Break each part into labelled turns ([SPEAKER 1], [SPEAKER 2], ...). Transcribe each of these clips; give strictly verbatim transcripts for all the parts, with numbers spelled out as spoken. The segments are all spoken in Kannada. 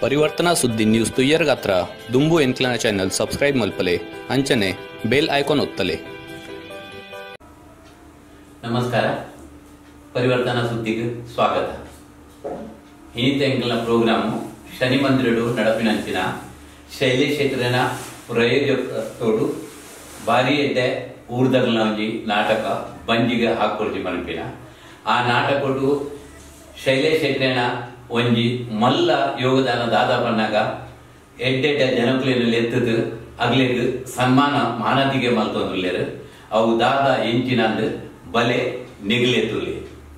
[SPEAKER 1] परिवर्तना सुद्दी न्यूज तुय्यर गात्र दुंबू एंक्लना चॅनल सबस्क्राईब मल्पले अंचने बेल आयकॉन ಒತ್ತಲೆ.
[SPEAKER 2] ನಮಸ್ಕಾರ, ಪರಿವರ್ತನಾ ಸುದ್ದಿಗೆ ಸ್ವಾಗತ. ಇನ್ನಿತ ಎಂಕಲ್ನ ಪ್ರೋಗ್ರಾಮು ಶನಿ ಮಂದಿರಡು ನಡಪಿನಂಚಿನ ಶೈಲೇಶ್ ಶೆಟ್ಟಿನ ಪ್ರಯೋಜಕತೋಡು ಭಾರಿ ಎಡ್ಡೆ ಊರ್ದಲ್ನ ಒಂಜಿ ನಾಟಕ ಬಂಜಿಗೆ ಹಾಕೊರ್ಜಿ ಮಲ್ಪಿನ ಆ ನಾಟಕಡು ಶೈಲೇಶ್ ಶೆಟ್ಟಿನ ಒಂಜಿ ಮಲ್ಲ ಯೋಗದಾನ ದಾದ ಪನ್ನಾಗ ಎಡ್ಡೆಡ್ಡ ಜನಕುಲಿನಲ್ಲಿ ಎತ್ತದು ಅಗ್ಲೆಗ್ ಸನ್ಮಾನ ಮಾನದಿಗೆ ಮಲ್ತೊಂದುಲ್ಲೇರು ಅವು ದಾದ ಎಂಚಿನಂದು ಬಲೆ ನಿಗಲೆತ್ತುಲಿ.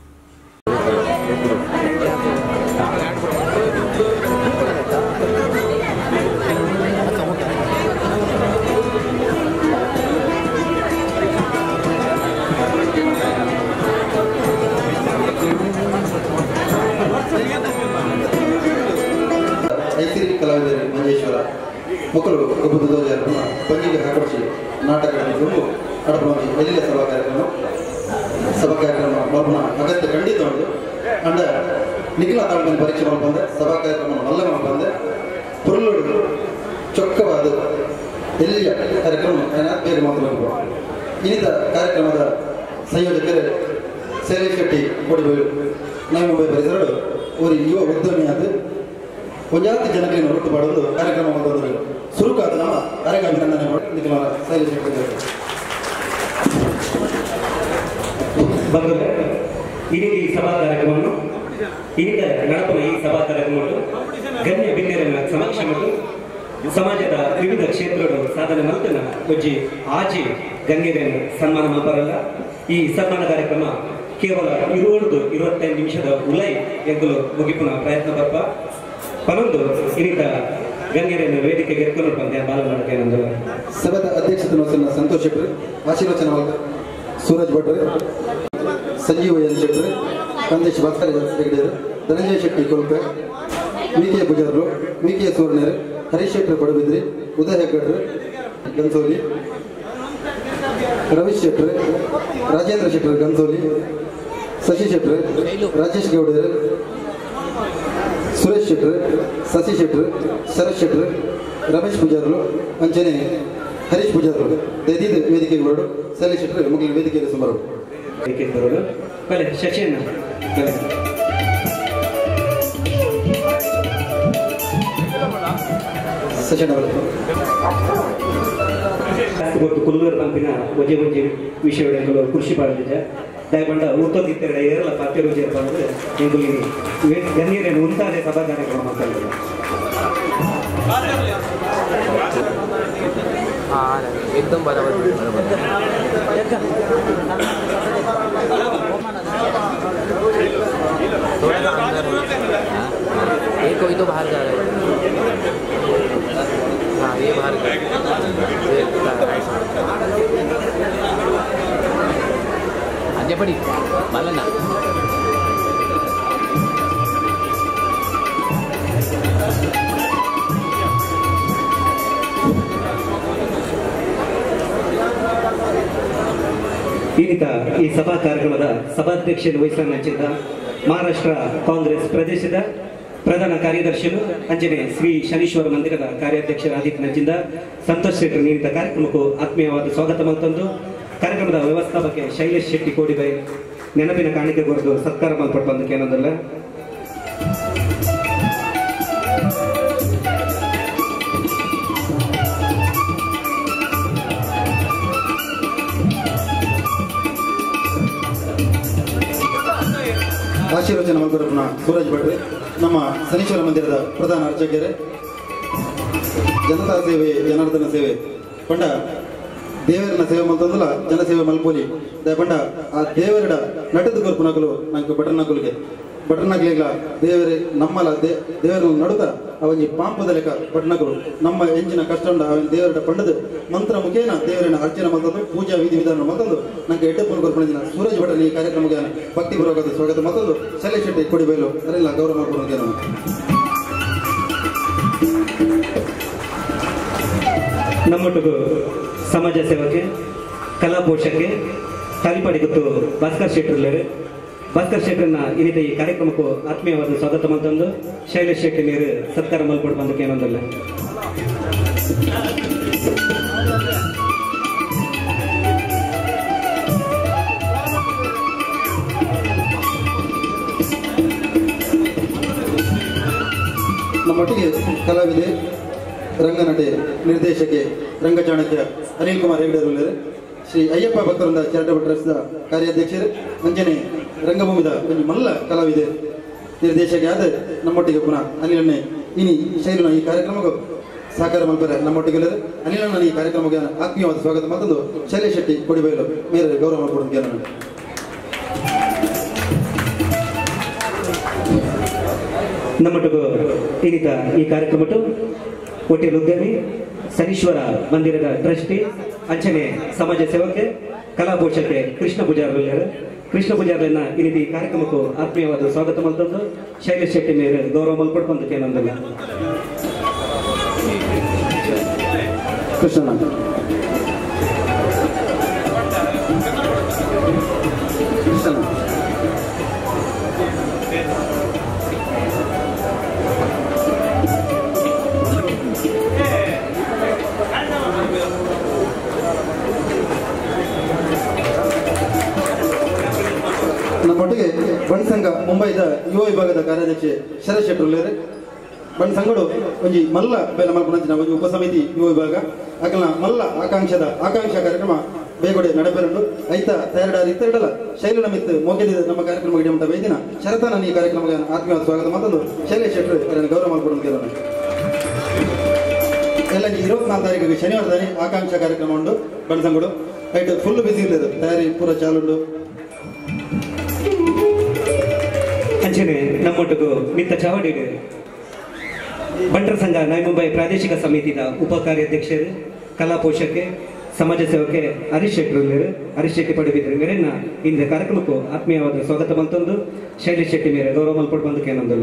[SPEAKER 3] ಐಸಿರಿ ಕಲಾವಿದರು ಮಂಜೇಶ್ವರ ಮಕ್ಕಳು ಕಬ್ಬುದೋಜರು ಬಂಜಿಗೆ ಹಾಕೊಡಿಸಿ ನಾಟಕಗಳನ್ನು ನಡಪುವಂತೆ ಎಲ್ಲಿಯ ಸಭಾ ಕಾರ್ಯಕ್ರಮ ಸಭಾ ಕಾರ್ಯಕ್ರಮ ಮಲ್ಪನ ಅಗತ್ಯ ಖಂಡಿತ ಉಂಟು. ಅಂಡ ನಿಖಿಲ ತಾಳ್ಮೆಯ ಪರೀಕ್ಷೆ ಮಲ್ಪಂದೆ ಸಭಾ ಕಾರ್ಯಕ್ರಮ ಮಲ್ಲ ಮಲ್ಪಂದೆ ಪುರುಳುಡು ಚೊಕ್ಕವಾದ ಎಲ್ಲಿಯ ಕಾರ್ಯಕ್ರಮ ಬೇರೆ ಮಾತನಾಡುವ ಇನ್ನಿತ ಕಾರ್ಯಕ್ರಮದ ಸಂಯೋಜಕರು ಶೈಲೇಶ್ ಶೆಟ್ಟಿ ಕೊಡಿಬರು ನೈ ಮುಂಬೈ ಪರಿಸರಡು ಒಂದು ಯುವ ಉದ್ಯಮಿಯಾದ ಒಂಜಾತಿ ಜನಕಲಿನ ಹೊರತು ಮಾಡುವುದು ಕಾರ್ಯಕ್ರಮ ಬಂದವರು ಸುರುಕಾದ ನಮ್ಮ ಕಾರ್ಯಕ್ರಮ ಖಂಡನೆ ಮಾಡಿ ಶೈಲೇಶ್ ಶೆಟ್ಟಿ
[SPEAKER 4] ಬಂದರೆ ಇಡೀ ಈ ಸಭಾ ಕಾರ್ಯಕ್ರಮವನ್ನು ಇನ್ನಿತ ನಡಪನ ಈ ಸಭಾ ಕಾರ್ಯಕ್ರಮಗಳು ಗಣ್ಯ ಬಿನ್ನೆರನ ಸಮಕ್ಷ ಮತ್ತು ಸಮಾಜದ ವಿವಿಧ ಕ್ಷೇತ್ರಗಳು ಸಾಧನೆ ಮಲ್ತನ ಒಜ್ಜಿ ಆಜಿ ಗಣ್ಯರನ್ನು ಸನ್ಮಾನ ಮಾಡಬಾರಲ್ಲ. ಈ ಸನ್ಮಾನ ಕಾರ್ಯಕ್ರಮ ಕೇವಲ ಇರುವುದು ಇರುವತ್ತೈದು ನಿಮಿಷದ ಉಲೈ ಎಂಕಲು ಮುಗಿಪುನ ಪ್ರಯತ್ನ ಬರ್ಪ ಪನೊಂದು ಇನ್ನಿತ ಗಣ್ಯರನ್ನು ವೇದಿಕೆಗೆ ಎತ್ಕೊಂಡು ಬಂದೆ ಬಾಲನಾಟಕ ನಂದು
[SPEAKER 3] ಸಭಾದ ಅಧ್ಯಕ್ಷತೆ ವಹಿಸಿದ ಸಂತೋಷ್ ಶೆಟ್ಟಿ, ಆಶೀರ್ವಚನ ಸೂರಜ್ ಭಟ್ರೆ, ಸಂಜೀವ ಎನ್ ಶೆಟ್ಟಿ, ಕಂದೇಶ್ ಭಾಸ್ಕರ್ ಹೆಗಡೆ, ಧನಂಜಯ ಶೆಟ್ಟಿ ಕೊಲ್ಪೆ, ವಿ ಕೆ ಪೂಜಾರರು, ವಿ ಕೆ ಸೂರ್ಣರು, ಹರೀಶ್ ಶೆಟ್ಟಿ ಪಡುಬಿದ್ರಿ, ಉದಯ ಹೆಗ್ಗಡ್ರು ಗನ್ಸೋಲಿ, ರವೀಶ್ ಶೆಟ್ಟಿ, ರಾಜೇಂದ್ರ ಶೆಟ್ಟಿ ಗನ್ಸೋಲಿ, ಶಶಿ ಶೆಟ್ಟಿ, ರಾಜೇಶ್ ಗೌಡರು, ಸುರೇಶ್ ಶೆಟ್ಟಿ, ಶಶಿ ಶೆಟ್ಟಿ, ಶರತ್ ಶೆಟ್ಟಿ, ರಮೇಶ್ ಪೂಜಾರರು, ಅಂಚನೆ ಹರೀಶ್ ಪೂಜಾರರು ದೈದಿದ ವೇದಿಕೆಗೆ ಬರೋಡು ಶೈಲೇಶ್ ಶೆಟ್ಟಿ ಮಕ್ಕಳ ವೇದಿಕೆಯಲ್ಲಿ ಸುಮಾರು
[SPEAKER 4] ವೇದಿಕೆಗೆ ಬರೋಡು ಬಲೆ ಶಶಿಯನ್ನ
[SPEAKER 3] ಸಚಿನ್ ಅವರು
[SPEAKER 4] ಇವತ್ತು ಕುಲೂರು ಪಂಪಿನ ಒಜೆ ಒಜೆ ವಿಷಯಗಳು ಕೃಷಿ ಪಾಡಿದೆ ದಯಪಂಡ ಉತ್ತೋಗಿತ್ತರ ಏರಲ ಪಾತ್ಯ ರುಚಿ ಅಂದ್ರೆ ಎಂಗುಲಿ ಗಣ್ಯರೇನು ಉಂಟಾದೆ ಸಭಾ ಕಾರ್ಯಕ್ರಮ ಮಾಡ್ತಾರೆ.
[SPEAKER 5] हाँ एकदम बराबर बराबर थोड़ा सा अंदर ये कोई तो बाहर जा रहा है. हाँ ये बाहर आगे पड़ी मालना
[SPEAKER 4] ಇನ್ನಿತ ಈ ಸಭಾ ಕಾರ್ಯಕ್ರಮದ ಸಭಾಧ್ಯಕ್ಷರು ವಹಿಸಿದ ಮಹಾರಾಷ್ಟ್ರ ಕಾಂಗ್ರೆಸ್ ಪ್ರದೇಶದ ಪ್ರಧಾನ ಕಾರ್ಯದರ್ಶಿಗಳು ಅಂಜನೆ ಶ್ರೀ ಶನೀಶ್ವರ ಮಂದಿರದ ಕಾರ್ಯಾಧ್ಯಕ್ಷರಾದಿತ್ಯ ನಂಚಿಂದ ಸಂತೋಷ್ ಶೆಟ್ಟಿ ನೀಡಿದ ಕಾರ್ಯಕ್ರಮಕ್ಕೂ ಆತ್ಮೀಯವಾದ ಸ್ವಾಗತ ಮತ್ತೊಂದು ಕಾರ್ಯಕ್ರಮದ ವ್ಯವಸ್ಥಾಪಕ ಶೈಲೇಶ್ ಶೆಟ್ಟಿ ಕೋಡಿಬೈ ನೆನಪಿನ ಕಾಣಿಕೆ ಕೊರೆದು ಸತ್ಕಾರ ಮಾಡಲ್ಪಟ್ಟು ಬಂದಕ್ಕೆ ಏನೊಂದಲ್ಲ.
[SPEAKER 3] ಆಶೀರ್ವಚನ ಮಂದಿರನ ಸೂರಜ್ ಭಟ್ರೆ, ನಮ್ಮ ಶನೀಶ್ವರ ಮಂದಿರದ ಪ್ರಧಾನ ಅರ್ಚಕರೇ, ಜನತಾ ಸೇವೆ ಜನಾರ್ದನ ಸೇವೆ ಪಂಡ ದೇವರನ್ನ ಸೇವೆ ಮಲ್ತಂದಲ್ಲ ಜನಸೇವೆ ಮಲ್ಪೋಲಿ ಪಂಡ ಆ ದೇವರಡ ನಟದ ಕೊರ್ಪುನಕಲು ನಂಗೆ ಬಟರ್ನಕುಲಿಗೆ ಬಟರ್ನಕ್ಲಿಗ ದೇವರೇ ನಮ್ಮಲ ದೇ ದೇವರನ್ನು ನಡುತ್ತ ಅವನಿ ಪಾಂಪದ ಲೆಕ್ಕ ಬಟರ್ನಕಲು ನಮ್ಮ ಎಂಚಿನ ಕಷ್ಟ ಉಂಡ ಅವನ ದೇವರಡ ಪಂಡದು ಮಂತ್ರ ಮುಖೇನ ದೇವರನ್ನ ಅರ್ಚನೆ ಮಲ್ತಂದು ಪೂಜಾ ವಿಧಿ ವಿಧಾನ ಮಲ್ತಂದು ನಂಗೆ ಎಡ್ಡಪ್ಪನ ಕೊರ್ಪಣಿನ ಸೂರಜ್ ಭಟ್ರೆ ಈ ಕಾರ್ಯಕ್ರಮಕ್ಕೆ ಭಕ್ತಿಪೂರ್ವಕದ ಸ್ವಾಗತ ಮತ್ತೊಂದು ಶೈಲೇಶ್ ಶೆಟ್ಟಿ ಕೊಡಿಬೈಲು ಅದೆಲ್ಲ ಗೌರವ ಮಾಡ್ಕೊಂಡು ನಾನು
[SPEAKER 4] ನಮ್ಮೊಟ್ಟಿಗೂ ಸಮಾಜ ಸೇವಕ್ಕೆ ಕಲಾ ಪೋಷಕ್ಕೆ ತಾಲಿಪಾಡಿ ಗೊತ್ತು ಭಾಸ್ಕರ್ ಶೆಟ್ಟರ್ಲರು ಭಾಸ್ಕರ್ ಶೆಟ್ಟರನ್ನ ಇನ್ನಿತ ಈ ಕಾರ್ಯಕ್ರಮಕ್ಕೂ ಆತ್ಮೀಯವಾದ ಸ್ವಾಗತ ಮತ್ತೊಂದು ಶೈಲೇಶ್ ಶೆಟ್ಟಿ ನೀರು ಸತ್ಕಾರ ಮಲ್ಪಟ್ಟು ಬಂದಕ್ಕೆ ಏನೊಂದಲ್ಲ.
[SPEAKER 3] ನಮ್ಮೊಟ್ಟಿಗೆ ಕಲಾವಿದೆ, ರಂಗನಟೆ, ನಿರ್ದೇಶಕಿ, ರಂಗಚಾಣಕ್ಯ ಅನಿಲ್ ಕುಮಾರ್ ಹೆಗ್ಡೆರು, ಶ್ರೀ ಅಯ್ಯಪ್ಪ ಭಕ್ತರಿಂದ ಚಾರಿಟಬಲ್ ಟ್ರಸ್ಟ್ನ ಕಾರ್ಯಾಧ್ಯಕ್ಷರು, ಅಂಜನೆ ರಂಗಭೂಮಿದ ಒಂದು ಮಲ್ಲ ಕಲಾವಿದೆ, ನಿರ್ದೇಶಕಿ ಆದ ನಮ್ಮೊಟ್ಟಿಗೆ ಪುನಃ ಅನಿಲನ್ನೇ ಇನಿ ಶೈಲಿನ ಈ ಕಾರ್ಯಕ್ರಮಕ್ಕೂ ಸಹಕಾರ ಮಲ್ಪರೆ ನಮ್ಮೊಟ್ಟಿಗೆ ಅನಿಲನ್ನ ಈ ಕಾರ್ಯಕ್ರಮಕ್ಕೆ ಆತ್ಮೀಯವಾದ ಸ್ವಾಗತ ಮತ್ತೊಂದು ಶೈಲೇಶ್ ಶೆಟ್ಟಿ ಕೊಡಿಬೈಲು ಮೇರೆ ಗೌರವ ಮಾಡ್ಕೊಡೋದಕ್ಕೆ ನಾನು
[SPEAKER 4] ನಮ್ಮೊಟ್ಟಿಗೂ ಇನ್ನಿತ ಈ ಕಾರ್ಯಕ್ರಮಟ್ಟು ಹೋಟೆಲ್ ಉದ್ಯಮಿ, ಶನೀಶ್ವರ ಮಂದಿರದ ಟ್ರಸ್ಟಿ, ಅಂಚನೆ ಸಮಾಜ ಸೇವಕ್ಕೆ, ಕಲಾ ಪೋಷಕೆ ಕೃಷ್ಣ ಪೂಜಾರ ಕೃಷ್ಣ ಪೂಜಾರನ್ನ ಇನ್ನಿತ ಈ ಕಾರ್ಯಕ್ರಮಕ್ಕೂ ಆತ್ಮೀಯವಾದ ಸ್ವಾಗತ ಮಲ್ತಂದು ಶೈಲೇಶ್ ಶೆಟ್ಟಿ ಮೇಲೆ ಗೌರವ ಮಲ್ಪಟ್ಟು ಬಂದಕ್ಕೆ ಏನೊಂದಲ್ಲ.
[SPEAKER 3] ಕೃಷ್ಣ ನಮ್ಮೊಟ್ಟಿಗೆ ಬಣ್ಸಂಘ ಮುಂಬೈದ ಯುವ ವಿಭಾಗದ ಕಾರ್ಯಾಧ್ಯಕ್ಷೆ ಶರತ್ ಶೆಟ್ಟರು ಬಣ್ಣ ಸಂಘಡು ಒಂಜಿ ಮಲ್ಲ ಬೇಲ ಮಲ್ಪನಂಚಿನ ಒಂದು ಉಪಸಮಿತಿ ಯುವ ವಿಭಾಗ ಅಕಲ್ನ ಮಲ್ಲ ಆಕಾಂಕ್ಷದ ಆಕಾಂಕ್ಷಾ ಕಾರ್ಯಕ್ರಮ ಬೇಗೊಡೆ ನಡೆಬೆರಂಡು ಐತ ತಯಾರಡಾರಿ ಇತ್ತೆರಡಲ್ಲ ಶೈಲಿನ ಮಿತ್ ಮೋಗೆದ ನಮ್ಮ ಕಾರ್ಯಕ್ರಮ ಇಡಮಟ ವೈದಿನ ಶರತನ ಈ ಕಾರ್ಯಕ್ರಮಕ್ಕೆ ಆತ್ಮೀಯ ಸ್ವಾಗತ ಮತ್ತೊಂದು ಶೈಲೇಶ್ ಶೆಟ್ಟರು ಅದನ್ನು ಗೌರವ ಮಾಡ್ಕೊಡೋದು ಕೇಳೋಣ. ಎಲ್ಲ ಇಪ್ಪತ್ನಾಲ್ಕು ತಾರೀಕಿಗೆ ಶನಿವಾರದಲ್ಲಿ ಆಕಾಂಕ್ಷಾ ಕಾರ್ಯಕ್ರಮ ಉಂಡು ಬಣ್ಣ ಸಂಘಡು ಐಟ್ ಫುಲ್ ಬಿಸಿ ಇರ್ತದೆ, ತಯಾರಿ ಪೂರ ಚಾಲುಂಡು.
[SPEAKER 4] ಅಂಚನೆ ನಮ್ಮೊಟ್ಟಿಗೂ ನಿತ್ತ ಚಾವಡಿಗೆ ಬಂಟರ ಸಂಘ ನೈ ಮುಂಬೈ ಪ್ರಾದೇಶಿಕ ಸಮಿತಿಯ ಉಪ ಕಾರ್ಯಾಧ್ಯಕ್ಷರು, ಕಲಾ ಪೋಷಕೆ, ಸಮಾಜ ಸೇವಕೆ ಹರೀಶ್ ಶೆಟ್ಟರು ಹರೀಶ್ ಶೆಟ್ಟಿ ಪಡುಬಿದ್ರೆ ಮೇರೆನ ಇಂದ ಕಾರ್ಯಕ್ರಮಕ್ಕೂ ಆತ್ಮೀಯವಾದ ಸ್ವಾಗತ ಮತ್ತೊಂದು ಶೈಲೇಶ್ ಶೆಟ್ಟಿ ಮೇರೆ ಗೌರವ ಮಲ್ಪಟ್ಟು ಬಂದಕ್ಕೆ ಏನೊಂದಲ್ಲ.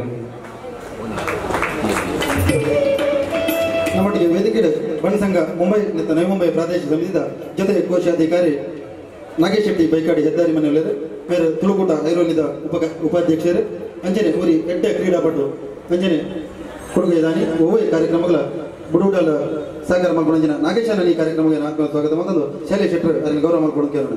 [SPEAKER 3] ನಮ್ಮೊಟ್ಟಿಗೆ ವೇದಿಕೆ ಬಣ್ಣ ಸಂಘ ಮುಂಬೈ ಮತ್ತು ನೈ ಮುಂಬೈ ಪ್ರಾದೇಶಿಕ ಸಮಿತಿಯ ಜೊತೆ ಕೋಶಾಧಿಕಾರಿ ನಾಗೇಶ್ ಶೆಟ್ಟಿ ಬೈಕಾಡಿ ಹೆದ್ದಾರಿ ಮನೆಯಲ್ಲರು ಬೇರೆ ತುಳುಕೂಟ ಐರೋಲಿದ ಉಪ ಉಪಾಧ್ಯಕ್ಷರು, ಅಂಜನೆ ಊರಿ ಎಡ್ಡೆ ಕ್ರೀಡಾಪಟು ಅಂಜನೆ ಕೊಡುಗೆ ದಾನಿ ಒವ್ವೇ ಕಾರ್ಯಕ್ರಮಗಳ ಬುಡುಡಲ ಸಹಕಾರ ಮಾಡ್ಕೊಂಡ ನಾಗೇಶನ ಈ ಕಾರ್ಯಕ್ರಮಕ್ಕೆ ಆತ್ಮ ಸ್ವಾಗತ ಮತ್ತೊಂದು ಶೈಲೇಶ್ ಶೆಟ್ಟರು ಅದನ್ನು ಗೌರವ ಮಾಡ್ಕೊಂಡು ಕೇಳೋಣ.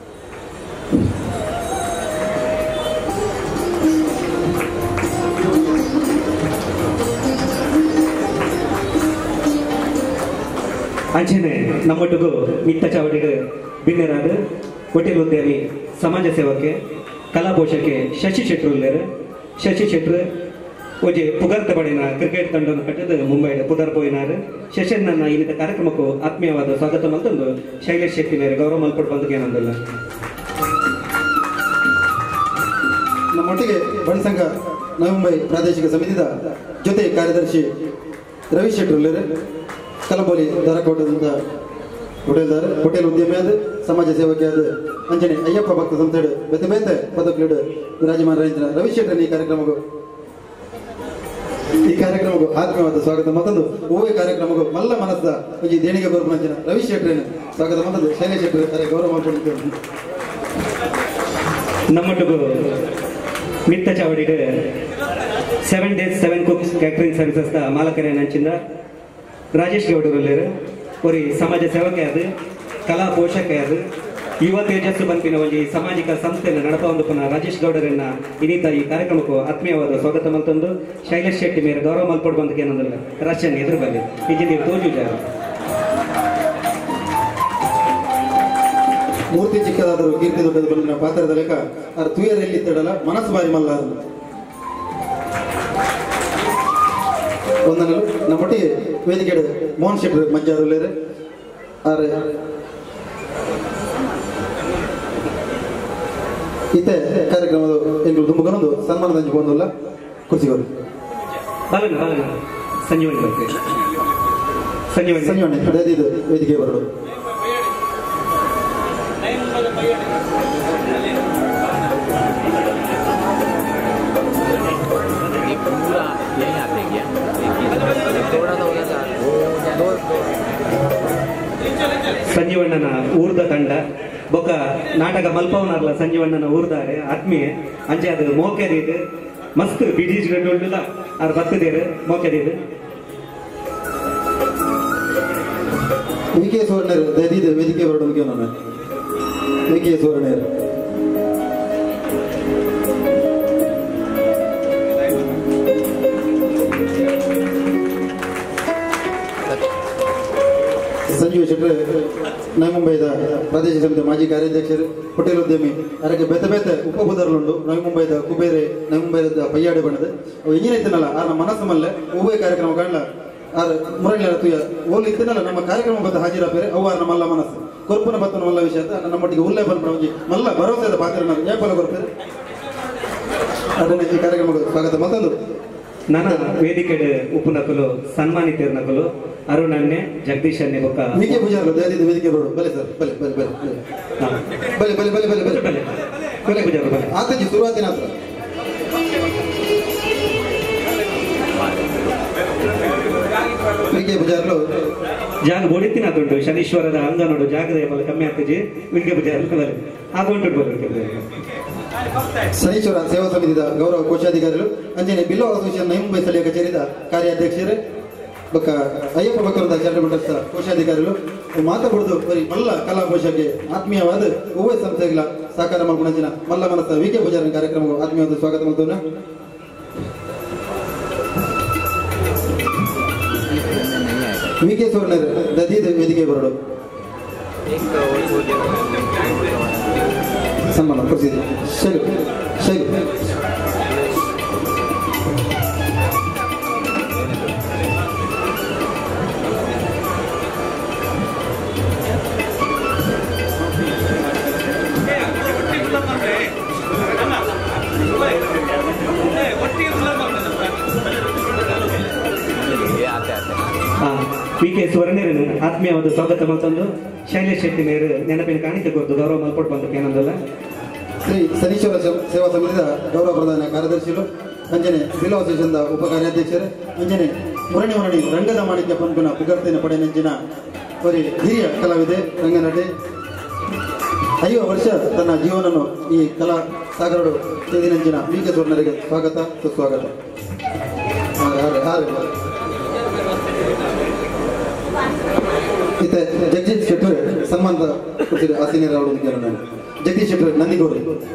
[SPEAKER 4] ಅಂಚನೆ ನಮ್ಮೊಟ್ಟಿಗೂ ನಿತ್ತ ಚಾವಡಿಗೆ ಬಿನ್ನೆರಾದ ಹೋಟೆಲ್ ಉದ್ಯಮಿ, ಸಮಾಜ ಸೇವಕೆ, ಕಲಾ ಪೋಷಕೆ ಶಶಿ ಶೆಟ್ಟರು ಶಶಿ ಶೆಟ್ಟರು ಒಜೆ ಪುಗರ್ತ ಬಡಿನ ಕ್ರಿಕೆಟ್ ತಂಡವನ್ನು ಕಟ್ಟಿದ ಮುಂಬೈನ ಪುಗರ್ ಪೋಯಿನಾರು ಶಶಿಯನ್ನ ಇನ್ನಿತ ಕಾರ್ಯಕ್ರಮಕ್ಕೂ ಆತ್ಮೀಯವಾದ ಸ್ವಾಗತ ಮತ್ತೊಂದು ಶೈಲೇಶ್ ಶೆಟ್ಟಿ ಮೇಲೆ ಗೌರವ ಮಲ್ಪಟ್ಟು ಬಂದಕ್ಕೆ ಏನೊಂದಲ್ಲ.
[SPEAKER 3] ನಮ್ಮೊಟ್ಟಿಗೆ ಬಣ್ಣ ಸಂಘ ನೈ ಮುಂಬೈ ಪ್ರಾದೇಶಿಕ ಸಮಿತಿಯ ಜೊತೆ ಕಾರ್ಯದರ್ಶಿ ರವಿ ಶೆಟ್ಟರು ಕಲಬೋಲಿ ಧಾರಕೋಟದಿಂದ ಹೋಟೆಲ್ದಾರ ಹೋಟೆಲ್ ಉದ್ಯಮಿ ಆದ ಸಮಾಜ ಸೇವಕಿ ಆದ ಅಂಜನೆ ಅಯ್ಯಪ್ಪ ಭಕ್ತ ಸಂಸ್ಥೆ ಬೇತೆ ಬೇತೆ ಪದಕ್ಲೀಡು ವಿರಾಜಮಾನ ರೈತರ ರವಿ ಶೆಟ್ಟರ್ ಈ ಕಾರ್ಯಕ್ರಮಕ್ಕೂ ಈ ಕಾರ್ಯಕ್ರಮಕ್ಕೂ ಆತ್ಮೀಯವಾದ ಸ್ವಾಗತ ಮತ್ತೊಂದು ಹೂವೇ ಕಾರ್ಯಕ್ರಮಕ್ಕೂ ಮಲ್ಲ ಮನಸ್ಸದ ಈ ದೇಣಿಗೆ ಗೌರವಂಚಿನ ರವಿ ಶೆಟ್ಟರೇನು ಸ್ವಾಗತ ಮತ್ತೊಂದು ಶೈಲೇಶ್ ಶೆಟ್ಟರ್ ಗೌರವ ಮಾಡ್ಕೊಂಡಿದ್ದೇವೆ.
[SPEAKER 4] ನಮ್ಮೊಟ್ಟಿಗೂ ನಿತ್ತ ಚಾವಡಿಗೆ seven days seven cooks catering services ಮಾಲಕರೇ ನಂಚಿಂದ ರಾಜೇಶ್ ಗೌಡರು ಒರಿ ಸಮಾಜ ಸೇವಕೆ ಅದು, ಕಲಾ ಪೋಷಕೆ ಅದು, ಯುವ ತೇಜಸ್ಸು ಬಂಪಿನ ಒಂದು ಸಾಮಾಜಿಕ ಸಂಸ್ಥೆಯನ್ನು ನಡೆಪ ಒಂದು ಪುನಃ ರಾಜೇಶ್ ಗೌಡರನ್ನ ಇನ್ನಿತ ಈ ಕಾರ್ಯಕ್ರಮಕ್ಕೂ ಆತ್ಮೀಯವಾದ ಸ್ವಾಗತ ಮತ್ತೊಂದು ಶೈಲೇಶ್ ಶೆಟ್ಟಿ ಮೇಲೆ ಗೌರವ ಮಲ್ಪಟ್ಟು ಬಂದಕ್ಕೆ ಏನಂದಲ್ಲ. ರಾಶನ್ ಎದುರು ಬಲ್ಲಿ ಈಗ ನೀವು ತೋಜು ಜಾಗ
[SPEAKER 3] ಮೂರ್ತಿ ಚಿಕ್ಕದಾದರೂ ಕೀರ್ತಿ ದೊಡ್ಡದು ಬಂದಿನ ಪಾತ್ರದ ಲೆಕ್ಕ ಅದು ತುಯರಲ್ಲಿ ಇತ್ತಡಲ್ಲ ಮನಸ್ಸು ಬಾರಿ ಮಲ್ಲ ಅದು ಒಂದನ್ನು ನಮ್ಮೊಟ್ಟಿಗೆ ವೇದಿಕೆ ಮೋಹನ್ ಶೆಟ್ಟರು ಮಂಜಾರುಳ್ಳೇರೆ ಆರೆ ಇತ್ತೆ ಕಾರ್ಯಕ್ರಮದ ಎಂಟು ತುಂಬಗೊಂದು ಸನ್ಮಾನದ ಹಂಚಿಕೊಂಡಲ್ಲ ಕುರ್ಚಿಗೋರು
[SPEAKER 4] ಬಾಲನ ಬಾಲನ ಸಂಜೀವನಿ ಬರ್ತೇವೆ ಸಂಜೀವನಿ
[SPEAKER 3] ಸಂಜೀವನಿ ಅದೇದು ವೇದಿಕೆ ಬರೋದು
[SPEAKER 5] पूरा यही आते क्या थोड़ा सा उधर दो
[SPEAKER 4] ಸಂಜೀವಣ್ಣನ ಊರ್ದ ತಂಡ ಬೊಕ್ಕ ನಾಟಕ ಮಲ್ಪವನರ್ಲ ಸಂಜೀವಣ್ಣನ ಊರ್ದಾರೆ ಆತ್ಮೀಯ ಅಂಚೆ ಅದು ಮೋಕೆರೀದು ಮಸ್ತ್ ಬಿಡೀಜ್ ಗಡ್ಡುಲ್ಲ ಅವ್ರು ಬರ್ತದೇರು ಮೋಕೆರೀದು
[SPEAKER 3] ವಿಕೆ ಸುವರ್ಣರು ದಯದಿದೆ ವೇದಿಕೆ ಹೊರಡು ಮುಖ್ಯ ನಾನು ವಿಕೆ ಸುವರ್ಣರು ಸಂಜೀವ್ ಶೆಟ್ಟರ್ ನವಿ ಮುಂಬೈದ ಪ್ರದೇಶ ಸಮಿತಿ ಮಾಜಿ ಕಾರ್ಯಾಧ್ಯಕ್ಷರು ಹೋಟೆಲ್ ಉದ್ಯಮಿ ಅದಕ್ಕೆ ಬೆತ್ತ ಬೆತ್ತ ಉಪಬುದರ್ಲುಂಡು ನವಿ ಮುಂಬೈದ ಕುಬೇರೆ ನವಿ ಮುಂಬೈದ ಪಯ್ಯಾಡೆ ಬಣ್ಣದ ಅವು ಎಂಜಿನೈತನಲ್ಲ ಆರ ಮನಸ್ಸು ಮಲ್ಲೆ ಉಭಯ ಕಾರ್ಯಕ್ರಮ ಕಾಣಲ ಆರ ಮುರಳಿ ತುಯ ಓಲ್ ಇತ್ತನಲ್ಲ ನಮ್ಮ ಕಾರ್ಯಕ್ರಮ ಬದ್ದ ಹಾಜಿರ ಬೇರೆ ಅವು ಆರ ಮಲ್ಲ ಮನಸ್ಸು ಕೊರ್ಪುನ ಬತ್ತನ ಮಲ್ಲ ವಿಷಯ ಅಂತ ನಮ್ಮೊಟ್ಟಿಗೆ ಉಲ್ಲೆ ಬಂದ್ಬಿಡ ಮಲ್ಲ ಭರವಸೆದ ಪಾತ್ರ ನಾನು ಯಾಪಲ ಕೊರ್ಪೇರೆ ಅದನ್ನ ಈ ಕಾರ್ಯಕ್ರಮಕ್ಕೆ ಸ್ವಾಗತ ಮತ್ತೊಂದು
[SPEAKER 4] ನನ್ನ ವೇದಿಕೆ ಉಪನಕಲು ಸನ್ಮಾನಿತರ್ನಕಲು ಅರುಣನ್ನೇ ಜಗದೀಶ್ ಅನ್ನೆ ಬೊಕ್ಕ
[SPEAKER 3] ವಿಕೆ ಪೂಜಾರ್ಲು ದಯದಿದ್ದು ವೇದಿಕೆ ಬರೋಡು ಬಲೆ ಸರ್ ಬಲೆ ಬಲೆ ಬಲೆ ಬಲೆ ಬಲೆ ಬಲೆ ಬಲೆ ಬಲೆ ಬಲೆ
[SPEAKER 4] ಬಲೆ ಪೂಜಾರು ಬಲೆ
[SPEAKER 3] ಆತಂಜಿ ಶುರುವಾತಿನ ಹತ್ರ ವಿಕೆ ಪೂಜಾರ್ಲು
[SPEAKER 4] ಜಾಗ ಬೋಡಿತ್ತಿನ ಅದುಂಟು ಶನೀಶ್ವರದ ಅಂಗ ನೋಡು ಜಾಗದ ಬಲ ಕಮ್ಮಿ ಆಗ್ತಜಿ ವಿಕೆ ಪೂಜಾರ್ಲು ಬಲೆ ಆಗುಂಟು ಬಲೆ
[SPEAKER 3] ಶನೀಶ್ವರ ಸೇವಾ ಸಮಿತಿದ ಗೌರವ ಕೋಶಾಧಿಕಾರಿಗಳು ಅಂಜನೆ ಬಿಲ್ಲೋ ಅಸೋಸಿಯೇಷನ್ ನೈ ಮುಂಬೈ ಸ್ಥಳೀಯ ಕಚೇರಿದ ಕಾರ್ಯಾಧ್ಯಕ್ಷರು ಬೊಕ್ಕ ಅಯ್ಯಪ್ಪ ಭಕ್ತರದ ಚಾರಿಟಬಲ್ ಕೋಶಾಧಿಕಾರಿಗಳು ಮಾತಾಡುವುದು ಬರೀ ಮಲ್ಲ ಕಲಾ ಕೋಶಕ್ಕೆ ಆತ್ಮೀಯವಾದ ಉಭಯ ಸಂಸ್ಥೆಗಳ ಸಹಕಾರ ಮಾಡ್ಕೊಂಡ ಮಲ್ಲ ಮನಸ್ಸ ವಿಕೆ ಪೂಜಾರ ಕಾರ್ಯಕ್ರಮವು ಆತ್ಮೀಯವಾದ ಸ್ವಾಗತ ಮಾಡ್ತವನ್ನ ವಿಕೆ ಸುವರ್ಣರು ದದೀದ್ ವೇದಿಕೆ ಬರೋಡು ಸನ್ಮಾನ ಪ್ರಸಿದ್ಧ ಶೈಲು ಶೈಲು
[SPEAKER 4] ವಿಕೆ ಸುವರ್ಣೇರನು ಆತ್ಮೀಯವಾದ ಸ್ವಾಗತ ಮತ್ತೊಂದು ಶೈಲೇಶ್ ಶೆಟ್ಟಿ ಮೇರು ನೆನಪಿನ ಕಾಣಿಕೆ ಕೊಟ್ಟು ಗೌರವ ಮಲ್ಪಟ್ಟು ಬಂದಕ್ಕೆ ಏನಂದಲ್ಲ
[SPEAKER 3] ಶ್ರೀ ಶನೀಶ್ವರ ಸೇವಾ ಸಮಿತಿಯ ಗೌರವ ಪ್ರಧಾನ ಕಾರ್ಯದರ್ಶಿಗಳು ಅಂಜನೆ ಬಿಲ್ಲೋ ಅಸೋಸಿಯೇಷನ್ದ ಉಪ ಕಾರ್ಯಾಧ್ಯಕ್ಷರು ಅಂಜನೆ ಮುರಣಿ ಮುರಣಿ ರಂಗದ ಮಾಣಿಕ್ಯ ಪಂಪನ ಪುಗರ್ತಿನ ಪಡೆ ನಂಚಿನ ಬರೀ ಹಿರಿಯ ಕಲಾವಿದೆ ರಂಗನಟಿ ಐದು ವರ್ಷ ತನ್ನ ಜೀವನವನ್ನು ಈ ಕಲಾ ಸಾಗರಡು ನಂಚಿನ ವಿಕೆ ಸುವರ್ಣರಿಗೆ ಸ್ವಾಗತ ಸುಸ್ವಾಗತ. ಇತ್ತೆ ಜಗದೀಶ್ ಶೆಟ್ಟರ್ ಸನ್ಮಾನದ ಕೊಡ್ತೀರಿ ಆಸೀನಿಯರ್ ಅವಳು ನಾನು ಜಗದೀಶ್ ಶೆಟ್ಟರ್ ನಂದಿಗೌಡ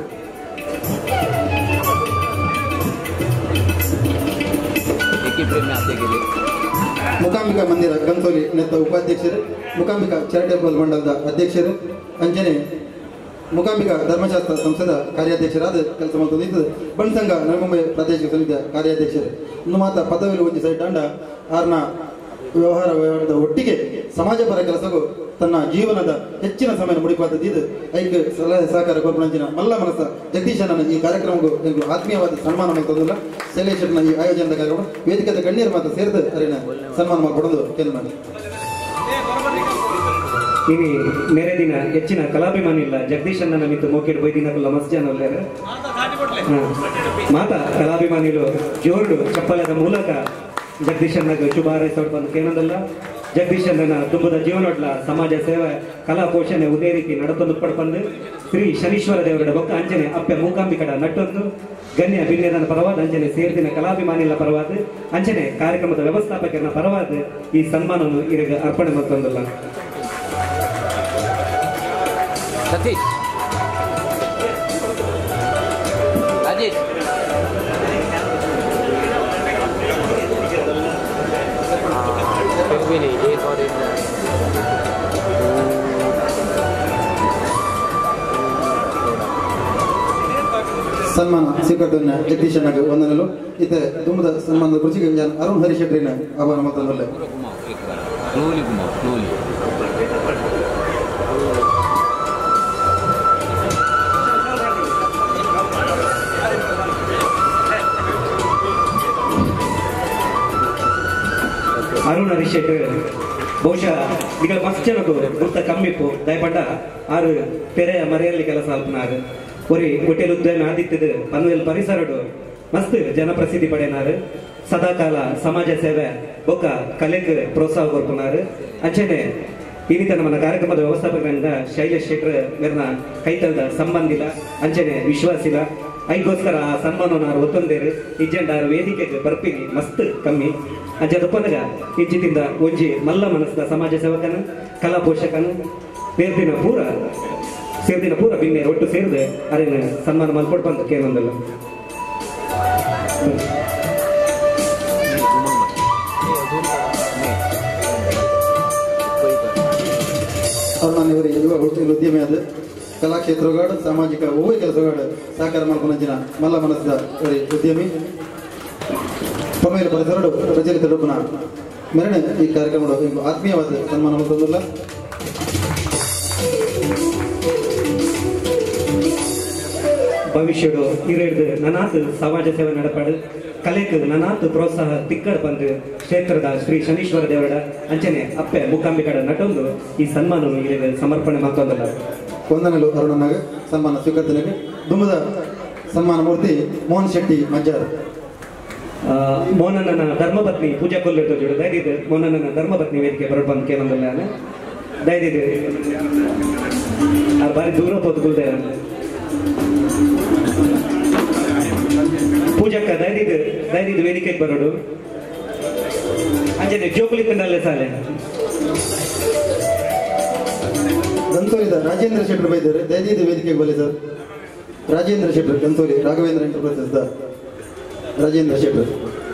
[SPEAKER 3] ಮುಕಾಂಬಿಕಾ ಮಂದಿರ ಗಂತೋಲಿ ನೆತ್ತ ಉಪಾಧ್ಯಕ್ಷರು ಮುಕಾಂಬಿಕಾ ಚಾರಿಟೇಬಲ್ ಮಂಡಲದ ಅಧ್ಯಕ್ಷರು ಅಂಜನೆ ಮುಕಾಂಬಿಕಾ ಧರ್ಮಶಾಸ್ತ್ರ ಸಂಸ್ಥೆದ ಕಾರ್ಯಾಧ್ಯಕ್ಷರಾದ ಕೆಲಸ ಮಾಡ್ತದೆ ಬಣ್ಸಂಘ ನವಮುಂಬೈ ಪ್ರಾದೇಶಿಕ ಸಮಿತಿಯ ಕಾರ್ಯಾಧ್ಯಕ್ಷರು ಇನ್ನು ಮಾತ್ರ ಪದವಿಯಲ್ಲಿ ಒಂದು ಸೈಡ್ ತಂಡ ಆರ್ನ ವ್ಯವಹಾರ ವ್ಯವಹಾರದ ಒಟ್ಟಿಗೆ ಸಮಾಜಪರ ಕೆಲಸಕ್ಕೂ ತನ್ನ ಜೀವನದ ಹೆಚ್ಚಿನ ಸಮಯ ಮುಡಿಪಾದಿದ್ದು ಐದು ಸಲಹೆ ಸಹಕಾರ ಕೋರ್ಪಣಂಚಿನ ಮಲ್ಲ ಮನಸ್ಸ ಜಗದೀಶನ ಈ ಕಾರ್ಯಕ್ರಮಕ್ಕೂ ಆತ್ಮೀಯವಾದ ಸನ್ಮಾನ ಮಾಡ್ತದಲ್ಲ ಶೈಲೇಶ್ವರನ ಈ ಆಯೋಜನದ ಕಾರ್ಯಕ್ರಮ ವೇದಿಕೆದ ಗಣ್ಯರು ಮಾತ್ರ ಸೇರಿದ ಅರಿನ ಸನ್ಮಾನ ಮಾಡಿಕೊಡೋದು ಕೇಂದ್ರ ಮಾಡಿ
[SPEAKER 4] ಇನಿ ನೆರೆ ದಿನ ಹೆಚ್ಚಿನ ಕಲಾಭಿಮಾನಿ ಇಲ್ಲ ಜಗದೀಶನ್ನ ನಮಿತ್ತು ಮೋಕೆಡ್ ಬೈದಿನಕಲ್ಲ ಮಸ್ಜಾನ್ ಒಳ್ಳೆಯರು ಮಾತಾ ಕಲಾಭಿಮಾನಿಲು ಜೋರ್ಡು ಚಪ್ಪಲದ ಮೂಲಕ ಜಗದೀಶನ್ನ ಶುಭ ಹಾರೈಸೋಡ್ ಬಂದು ಕೇನದಲ್ಲ ಜಗದೀಶನ್ನ ತುಂಬದ ಜೀವನೊಡ್ಲ ಸಮಾಜ ಸೇವೆ ಕಲಾ ಪೋಷಣೆ ಉದೇ ರೀತಿ ನಡತೊಂದು ಪಡ್ಕೊಂಡು ಶ್ರೀ ಶನೀಶ್ವರ ದೇವರ ಬೊಕ್ಕ ಅಂಜನೆ ಅಪ್ಪೆ ಮೂಕಾಂಬಿಕಡ ನಟ್ಟೊಂದು ಗಣ್ಯ ಭಿನ್ಯದ ಪರವಾದ ಅಂಜನೆ ಸೇರ್ದಿನ ಕಲಾಭಿಮಾನಿಲ ಪರವಾದ ಅಂಜನೆ ಕಾರ್ಯಕ್ರಮದ ವ್ಯವಸ್ಥಾಪಕರ ಪರವಾದ ಈ ಸನ್ಮಾನವನ್ನು ಇವರಿಗೆ ಅರ್ಪಣೆ ಮಾಡ್ತಂದಲ್ಲ.
[SPEAKER 5] ಸತೀಶ್ ಅಜಿತ್ भी नहीं एक और एक
[SPEAKER 3] ಸನ್ಮಾನ ಸ್ವೀಕರಿಸಿದ ಜಗದೀಶನಿಗೆ ವಂದನೆಗಳು. ಇತ್ತೆ ತುಂಬದ ಸನ್ಮಾನದ ಕೃಷಿಗೆ ಅರುಣ್ ಹರಿಶೆಟ್ಟರಿನ ಆಭಾರ ಮಾತನಾಡಲ್ಲ.
[SPEAKER 4] ಅರುಣ್ ಹರಿಶೆಟ್ ಬಹುಶಃ ಈಗ ಮಸ್ತ್ ಜನಕ್ಕೂ ಗುರ್ತ ಕಮ್ಮಿಪ್ಪು ದಯಪಡ್ಡ ಆರು ತೆರೆಯ ಮರೆಯಲ್ಲಿ ಕೆಲಸ ಅಲ್ಪನಾರು ಒರಿ ಹೋಟೆಲ್ ಉದ್ಯಮ ಆದಿತ್ಯದ ಪನ್ವೇಲ್ ಪರಿಸರಡು ಮಸ್ತ್ ಜನಪ್ರಸಿದ್ಧಿ ಪಡೆನಾರು ಸದಾಕಾಲ ಸಮಾಜ ಸೇವೆ ಬೊಕ್ಕ ಕಲೆಗೆ ಪ್ರೋತ್ಸಾಹ ಕೊರ್ಪುನಾರು ಅಂಚನೆ ಇನ್ನಿತ ನಮ್ಮ ಕಾರ್ಯಕ್ರಮದ ವ್ಯವಸ್ಥಾಪಕರಿಂದ ಶೈಲೇಶ್ ಶೆಟ್ರ್ ಮೇರ್ನ ಕೈತಲ್ದ ಸಂಬಂಧಿಲ ಅಂಚನೆ ವಿಶ್ವಾಸಿಲ ಐಗೋಸ್ಕರ ಆ ಸನ್ಮಾನವನ್ನು ಆರು ಒತ್ತೊಂದೇರು ಇಜ್ಜೆಂಡ ಆರು ವೇದಿಕೆಗೆ ಬರ್ಪಿನಿ ಮಸ್ತ್ ಕಮ್ಮಿ ಅಂಚದೊಪ್ಪಂದಾಗ ಇಜ್ಜಿತಿಂದ ಒಂಜಿ ಮಲ್ಲ ಮನಸ್ಸಿನ ಸಮಾಜ ಸೇವಕನು ಕಲಾ ಪೋಷಕನು ಸೇರ್ದಿನ ಪೂರ ಸೇರ್ದಿನ ಪೂರ ಬಿನ್ನೆ ಒಟ್ಟು ಸೇರಿದೆ ಅರೇನು ಸನ್ಮಾನ ಮಲ್ಕೊಡ್ಬಂದು ಕೇಳೊಂದಲ್ಲ.
[SPEAKER 3] ಅವರನ್ನ ಯುವ ಉದ್ಯಮಿ ಆದ ಕಲಾಕ್ಷೇತ್ರಗಳು ಸಾಮಾಜಿಕ ಹೂವು ಕೆಲಸಗಳು ಸಹಕಾರ ಮಾಡ್ಕೊಂಡ ಮಲ್ಲ ಮನಸ್ಸಿದ ಉದ್ಯಮಿ ಪಮೇಲೆ ಪರಿಸರಡು ಪ್ರಜೆಗೆ ತಡುಪನ ಮೆರಣ ಈ ಕಾರ್ಯಕ್ರಮದ ಆತ್ಮೀಯವಾದ ಸನ್ಮಾನ ತಂದಿಲ್ಲ.
[SPEAKER 4] ಭವಿಷ್ಯಡು ಹಿರಿಯದು ನನಾತ್ ಸಮಾಜ ಸೇವೆ ನಡಪಾಡು ಕಲೆಗೆ ನನಾತ್ ಪ್ರೋತ್ಸಾಹ ತಿಕ್ಕಡ್ ಬಂದು ಕ್ಷೇತ್ರದ ಶ್ರೀ ಶನೀಶ್ವರ ದೇವರ ಅಂಚನೆ ಅಪ್ಪೆ ಮುಖಾಂಬಿಕಡ ನಟೊಂದು ಈ ಸನ್ಮಾನವನ್ನು ಇಲ್ಲಿ ಸಮರ್ಪಣೆ ಮಾಡ್ತಂದಲ್ಲ.
[SPEAKER 3] ವಂದನೆಗಳು ಅರುಣನಾಗ ಸನ್ಮಾನ ಸ್ವೀಕರ್ತನೆಗೆ ದುಮ್ಮದ ಸನ್ಮಾನ ಮೂರ್ತಿ ಮೋಹನ್ ಶೆಟ್ಟಿ ಮಜ್ಜಾರ್
[SPEAKER 4] ಮೋಹನನ ಧರ್ಮಪತ್ನಿ ಪೂಜಾ ಕೊಲ್ಲಿರ್ತ ಜೋಡು ದಯದಿದೆ ಮೋಹನನ ಧರ್ಮಪತ್ನಿ ವೇದಿಕೆ ಬರೋದು ಬಂದು ಕೇಳಂದಲ್ಲ ದಯದಿದೆ ಆ ಬಾರಿ ದೂರ ಹೋದ್ಗುಲ್ದೆ ಪೂಜಕ್ಕ ದಯದಿದ್ದು ದಯದಿದ್ದು ವೇದಿಕೆಗೆ ಬರೋಡು ಅಂಜನೆ ಜೋಕುಲಿ ಕಂಡಲ್ಲೇ ಸಾಲೆ
[SPEAKER 3] ಗಂತೂರಿದ ರಾಜೇಂದ್ರ ಶೆಟ್ಟರ್ ಬೈದ್ದಾರೆ ದಯದಿದ್ದು ವೇದಿಕೆಗೆ ಬಲೆ ಸರ್. ರಾಜೇಂದ್ರ ಶೆಟ್ಟರ್ ಗಂತೂರಿ ರಾಘವೇಂದ್ರ ಎಂಟರ್ಪ್ರೈಸಸ್ ದ ರಾಜೇಂದ್ರ ಶೆಟ್ಟರ್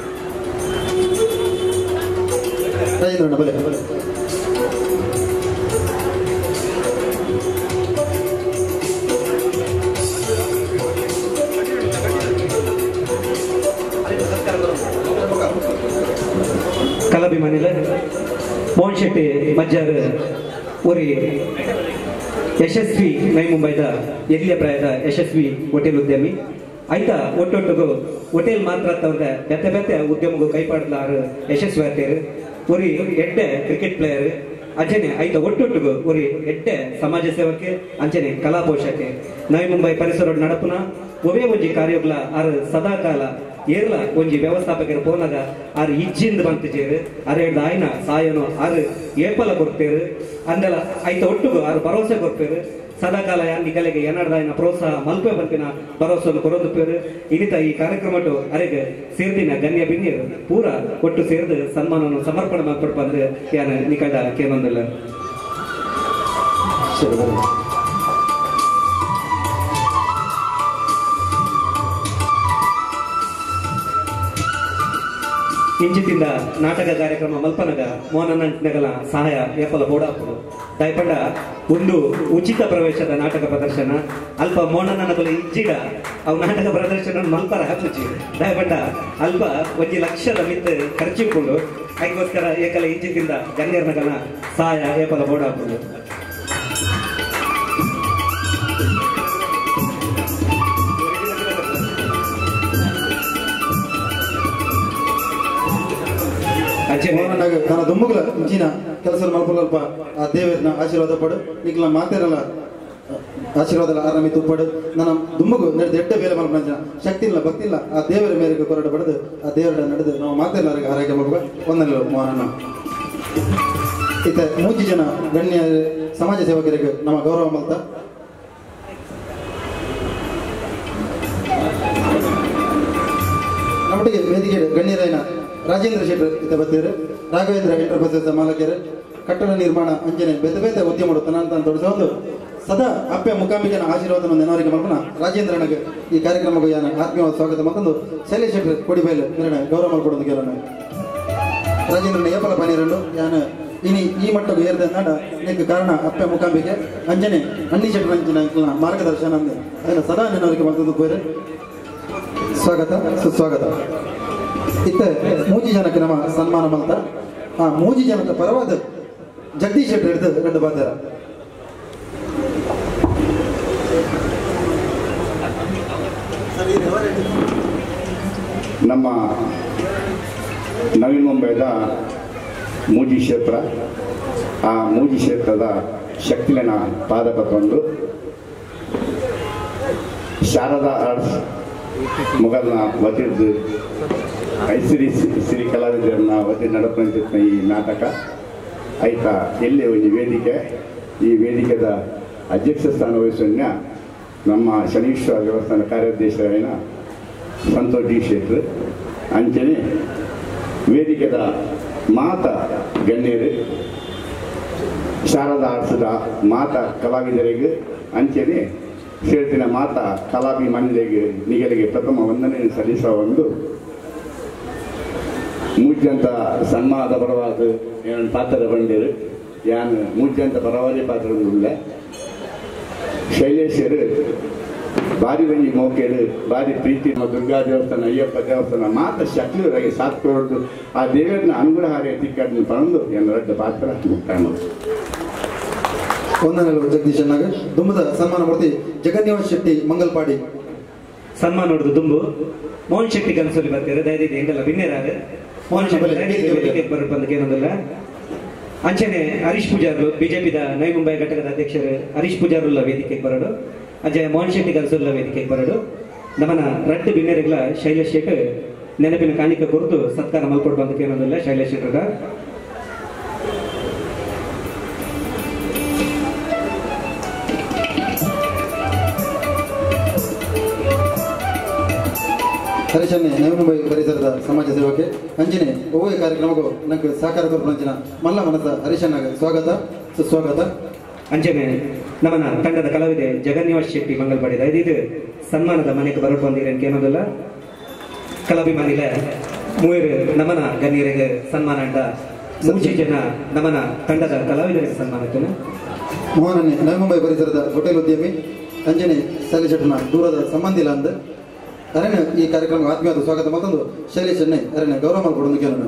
[SPEAKER 3] ರಾಜೇಂದ್ರ ಬಲೆ ಬಲೆ
[SPEAKER 4] ಕಲಾಭಿಮಾನಿಲ ಮೋಹನ್ ಶೆಟ್ಟಿ ಮಜ್ಜಾರ್ ಒರಿ ಯಶಸ್ವಿ ನೈ ಮುಂಬೈದ ಎಲ್ಲಿಯ ಪ್ರಾಯದ ಯಶಸ್ವಿ ಹೋಟೆಲ್ ಉದ್ಯಮಿ ಆಯ್ತಾ ಒಟ್ಟೊಟ್ಟಿಗೂ ಹೋಟೆಲ್ ಮಾತ್ರ ಅವ್ರದ ಬೆತ್ತ ಬೆತ್ತ ಉದ್ಯಮಗೂ ಕೈಪಾಡಲಾರು ಯಶಸ್ವಿ ಆಗ್ತಾರೆ. ಒರಿ ಎಡ್ಡೆ ಕ್ರಿಕೆಟ್ ಪ್ಲೇಯರ್ ಅಂಚನೆ ಆಯ್ತಾ ಒಟ್ಟೊಟ್ಟಿಗೂ ಒರಿ ಎಡ್ಡೆ ಸಮಾಜ ಸೇವಕ್ಕೆ ಅಂಚನೆ ಕಲಾ ಪೋಷಕೆ ನೈ ಮುಂಬೈ ಪರಿಸರ ನಡಪುನ ಒವೇ ಒಂಜಿ ಕಾರ್ಯಗಳ ಆರು ಸದಾಕಾಲ ಏರ್ಲ ಒಂಜಿ ವ್ಯವಸ್ಥಾಪಕರು ಪೋನಾಗ ಆರು ಇಜ್ಜಿಂದ ಬಂತಿಜೇರು ಅರೆಡ್ದ ಆಯ್ನ ಸಾಯನೋ ಆರು ಏಪಲ ಕೊಡ್ತೇರು ಅಂದೆಲ್ಲ ಆಯ್ತ ಒಟ್ಟುಗು ಆರು ಭರವಸೆ ಕೊಡ್ತೇರು ಸದಾಕಾಲ ಯಾನ್ ನಿಗಲೆಗೆ ಏನಾಡ್ದ ಆಯ್ನ ಪ್ರೋತ್ಸಾಹ ಮಲ್ಪೆ ಬಂತಿನ ಭರವಸೆಯನ್ನು ಕೊರೊಂದುಪೇರು ಇನ್ನಿತ ಈ ಕಾರ್ಯಕ್ರಮಟ್ಟು ಅರೆಗೆ ಸೇರ್ದಿನ ಗಣ್ಯ ಬಿನ್ಯರು ಪೂರ ಒಟ್ಟು ಸೇರಿದು ಸನ್ಮಾನವನ್ನು ಸಮರ್ಪಣೆ ಮಾಡ್ಕೊಡ್ ಬಂದ್ರೆ ಯಾನ ನಿಕದ ಕೇನೊಂದಿಲ್ಲ. ಇಂಚಿತಿಂದ ನಾಟಕ ಕಾರ್ಯಕ್ರಮ ಮಲ್ಪನಗ ಮೋಹನನಗಲ ಸಹಾಯ ಏಪಲ ಬೋಡಾಪುಡು ದಯಪಂಡ ಒಂದು ಉಚಿತ ಪ್ರವೇಶದ ನಾಟಕ ಪ್ರದರ್ಶನ ಅಲ್ಪ ಮೋಹನನಗಲ ಇಜ್ಜಿಡ ಅವು ನಾಟಕ ಪ್ರದರ್ಶನ ಮಲ್ಪರ ಹಾಕುಚಿ ದಯಪಂಡ ಅಲ್ಪ ಒಂಜಿ ಲಕ್ಷದ ಮಿತ್ ಖರ್ಚಿಕೊಂಡು ಅದಕ್ಕೋಸ್ಕರ ಏಕಲ ಇಂಚಿತಿಂದ ಗಣ್ಯರ್ನಗಲ ಸಹಾಯ ಏಪಲ ಬೋಡಾಪುಡು.
[SPEAKER 3] ಮೋಹನನಾಗ ತನ್ನ ದುಮ್ಮಗಳ ಇಂಚಿನ ಕೆಲಸ ಮಲ್ಪಲ್ಪ ಆ ದೇವರನ್ನ ಆಶೀರ್ವಾದ ಪಡು ಈಗಲ ಮಾತೇರಲ್ಲ ಆಶೀರ್ವಾದ ಆರಾಮಿ ತುಪ್ಪಡು ನನ್ನ ದುಮ್ಮಗು ನಡೆದು ಎಡ್ಡ ಬೇರೆ ಮಲ್ಪನ ಶಕ್ತಿ ಇಲ್ಲ ಭಕ್ತಿ ಇಲ್ಲ ಆ ದೇವರ ಮೇರೆಗೆ ಕೊರಡು ಪಡೆದು ಆ ದೇವರ ನಡೆದು ನಾವು ಮಾತೇರಲ್ಲರಿಗೆ ಆರೋಗ್ಯ ಮಾಡುವ ಒಂದಲ್ಲ ಮೋಹನನ ಇತ ಮೂಜಿ ಜನ ಗಣ್ಯ ಸಮಾಜ ಸೇವಕರಿಗೆ ನಮ್ಮ ಗೌರವ ಮಲ್ತ ನಮ್ಮೊಟ್ಟಿಗೆ ವೇದಿಕೆ ಗಣ್ಯರಾಯನ ರಾಜೇಂದ್ರ ಶೆಟ್ಟರ್ ಇತ್ತ ಬತ್ತೀರು ರಾಘವೇಂದ್ರ ಎಂಟರ್ಪ್ರೈಸಸ್ ಮಾಲಕರು ಕಟ್ಟಡ ನಿರ್ಮಾಣ ಅಂಜನೆ ಬೇತೆ ಬೇತೆ ಉದ್ಯಮ ತನಂತ ತೊಡಸೋದು ಸದಾ ಅಪ್ಪೆ ಮುಖಾಂಬಿಕನ ಆಶೀರ್ವಾದ ನೆನವರಿಗೆ ಮಲ್ಪನ ರಾಜೇಂದ್ರನಿಗೆ ಈ ಕಾರ್ಯಕ್ರಮಕ್ಕೆ ಯಾನ ಆತ್ಮೀಯವಾದ ಸ್ವಾಗತ ಮತ್ತೊಂದು ಶೈಲೇಶ್ ಶೆಟ್ಟರ್ ಕೊಡಿಬೈಲು ಮಿರಣ ಗೌರವ ಮಾಡ್ಕೊಡೋದು ಕೇಳೋಣ. ರಾಜೇಂದ್ರನ ಏಪಲ ಪನೀರನ್ನು ಯಾನ ಇನಿ ಈ ಮಟ್ಟಕ್ಕೆ ಏರಿದ ನಾಡ ಇದಕ್ಕೆ ಕಾರಣ ಅಪ್ಪೆ ಮುಖಾಂಬಿಕೆ ಅಂಜನೆ ಅನ್ನಿ ಶೆಟ್ಟರ್ ಅಂಚಿನ ಮಾರ್ಗದರ್ಶನ ಅಂದೆ ಅದನ್ನು ಸದಾ ನೆನವರಿಗೆ ಮತ್ತೊಂದು ಬೇರೆ ಸ್ವಾಗತ ಸುಸ್ವಾಗತ. ಇತ್ತ ಮೂಜಿ ಜನಕ್ಕೆ ನಮ್ಮ ಸನ್ಮಾನ ಮಲ್ತ ಆ ಮೂಜಿ ಜನಕ್ಕೆ ಪರವಾದ ಜಗದೀಶ್ ಶೆಟ್ಟಿ ಹಿಡಿದು ಗಡ್ಡ ಬಾತಾರ.
[SPEAKER 6] ನಮ್ಮ ನವೀನ್ ಮುಂಬೈದ ಮೂಜಿ ಕ್ಷೇತ್ರ ಆ ಮೂಜಿ ಕ್ಷೇತ್ರದ ಶಕ್ತಿಲಿನ ಪಾದಕ ತಂದು ಶಾರದಾ ಆರ್ಟ್ಸ್ ಮುಗಲ್ನ ವತಿದ್ದು ಐಸಿರಿ ಸಿರಿ ಕಲಾವಿದರನ್ನ ವತಿ ನಡಪಂತಿದ್ದ ಈ ನಾಟಕ ಆಯ್ತಾ ಎಲ್ಲಿ ಒಂದು ವೇದಿಕೆ ಈ ವೇದಿಕೆದ ಅಧ್ಯಕ್ಷ ಸ್ಥಾನ ವಹಿಸೋಣ ನಮ್ಮ ಶನೀಶ್ವರ ದೇವಸ್ಥಾನ ಕಾರ್ಯಾಧ್ಯಕ್ಷರಾಯನ ಸಂತೋಷ್ ಡಿ ಶೆಟ್ರು ಅಂಚನೆ ವೇದಿಕೆದ ಮಾತ ಗಣ್ಯರು ಶಾರದಾ ಆರ್ಟ್ಸ್ದ ಮಾತ ಕಲಾವಿದರಿಗೆ ಅಂಚನೆ ಸೇರ್ತಿನ ಮಾತ ಕಲಾಭಿಮಾನಿಗಳಿಗೆ ನಿಗಲಿಗೆ ಪ್ರಥಮ ವಂದನೆ ಸಲ್ಲಿಸುವ ಒಂದು ಮೂಜ್ಜಂತ ಸನ್ಮಾನದ ಪರವಾದ ಏನು ಪಾತ್ರದ ಬಂದಿರು ಯಾನು ಮೂಜ್ಜಂತ ಪರವಾದಿ ಪಾತ್ರ ಇಲ್ಲ ಶೈಲೇಶರು ಭಾರಿ ಬಂಜಿ ಮೋಕೆಡು ಭಾರಿ ಪ್ರೀತಿ ನಮ್ಮ ದುರ್ಗಾ ದೇವಸ್ಥಾನ ಅಯ್ಯಪ್ಪ ದೇವಸ್ಥಾನ ಮಾತ ಶಕ್ತಿವರಾಗಿ ಸಾತ್ಕೊಳ್ದು ಆ ದೇವರನ್ನ ಅನುಗ್ರಹಾರಿ ತಿಕ್ಕನ್ನು ಪಡೆದು ಏನು ದೊಡ್ಡ ಪಾತ್ರ ಕಾಣೋದು
[SPEAKER 3] ವಂದನೆಗಳು ಜಗದೀಶ್ ಅಣ್ಣಾಗ ದುಂಬದ ಸನ್ಮಾನ ಮೂರ್ತಿ ಜಗನ್ನಿವಾಸ್ ಶೆಟ್ಟಿ ಮಂಗಲ್ಪಾಡಿ
[SPEAKER 4] ಸನ್ಮಾನ ನೋಡುದು ದುಂಬು ಮೋಹನ್ ಶೆಟ್ಟಿ ಕನಸಲ್ಲಿ ಬರ್ತಾರೆ ದಯವಿಟ್ಟು ಹೆಂಗೆಲ್ಲ ಭಿನ್ನೇರಾಗ ಮೋಹನ್ ಶೆಟ್ಟಿ ಬರಬೇಕು ಏನೊಂದಿಲ್ಲ ಅಂಚನೆ ಹರೀಶ್ ಪೂಜಾರು ಬಿಜೆಪಿದ ನೈ ಮುಂಬೈ ಘಟಕದ ಅಧ್ಯಕ್ಷರು ಹರೀಶ್ ಪೂಜಾರುಲ್ಲ ವೇದಿಕೆಗೆ ಬರೋಡು ಅಜಯ್ ಮೋಹನ್ ಶೆಟ್ಟಿ ಕನಸುಲ್ಲ ವೇದಿಕೆಗೆ ಬರೋಡು ನಮ್ಮನ ರಟ್ಟು ಭಿನ್ನೇರಿಗಳ ಶೈಲೇಶ್ ಶೆಟ್ ನೆನಪಿನ ಕಾಣಿಕೆ ಕುರಿತು ಸತ್ಕಾರ ಮಲ್ಕೊಡ್ ಬಂದಕ್ಕೆ ಏನೊಂದಿಲ್ಲ ಶೈಲೇಶ್ ಶೆಟ್ಟರ್ಗ
[SPEAKER 3] ಹರೀಶನ್ನೇ ನವಿ ಮುಂಬೈ ಪರಿಸರದ ಸಮಾಜ ಸೇವಕ್ಕೆ ಅಂಜನೆ ಒವ್ವೇ ಕಾರ್ಯಕ್ರಮಕ್ಕೂ ನಂಗೆ ಸಹಕಾರ ಕೊರ್ಪಂಚಿನ ಮಲ್ಲ ಮನಸ್ಸ ಹರೀಶನ್ನಾಗ ಸ್ವಾಗತ ಸುಸ್ವಾಗತ
[SPEAKER 4] ಅಂಚನೆ ನಮ್ಮನ ತಂಡದ ಕಲಾವಿದೆ ಜಗನ್ನಿವಾಸ್ ಶೆಟ್ಟಿ ಮಂಗಲ್ಪಾಡಿದ ಇದು ಸನ್ಮಾನದ ಮನೆಗೆ ಬರೋದು ಬಂದಿರೇನು ಏನೋದಿಲ್ಲ ಕಲಾಭಿಮಾನಿಗಳ ಮೂವರು ನಮನ ಗಣ್ಯರಿಗೆ ಸನ್ಮಾನ ಅಂಡ ಮೂಜಿ ಜನ ನಮನ ತಂಡದ ಕಲಾವಿದರಿಗೆ ಸನ್ಮಾನಕ್ಕೆ
[SPEAKER 3] ಮೋಹನನ್ನೇ ನವಿ ಮುಂಬೈ ಪರಿಸರದ ಹೋಟೆಲ್ ಉದ್ಯಮಿ ಅಂಜನೆ ಶೈಲೇಶನ ದೂರದ ಸಂಬಂಧಿಲ್ಲ ಅಂದ ಅರಣ್ಯ ಈ ಕಾರ್ಯಕ್ರಮ ಆತ್ಮೀಯವಾದ ಸ್ವಾಗತ ಮತ್ತೊಂದು ಶೈಲೇಶ್ ಅಣ್ಣೆ ಅರಣ್ಯ ಗೌರವ ಮಾಡಿಕೊಡೋದು ಕೇಳೋಣ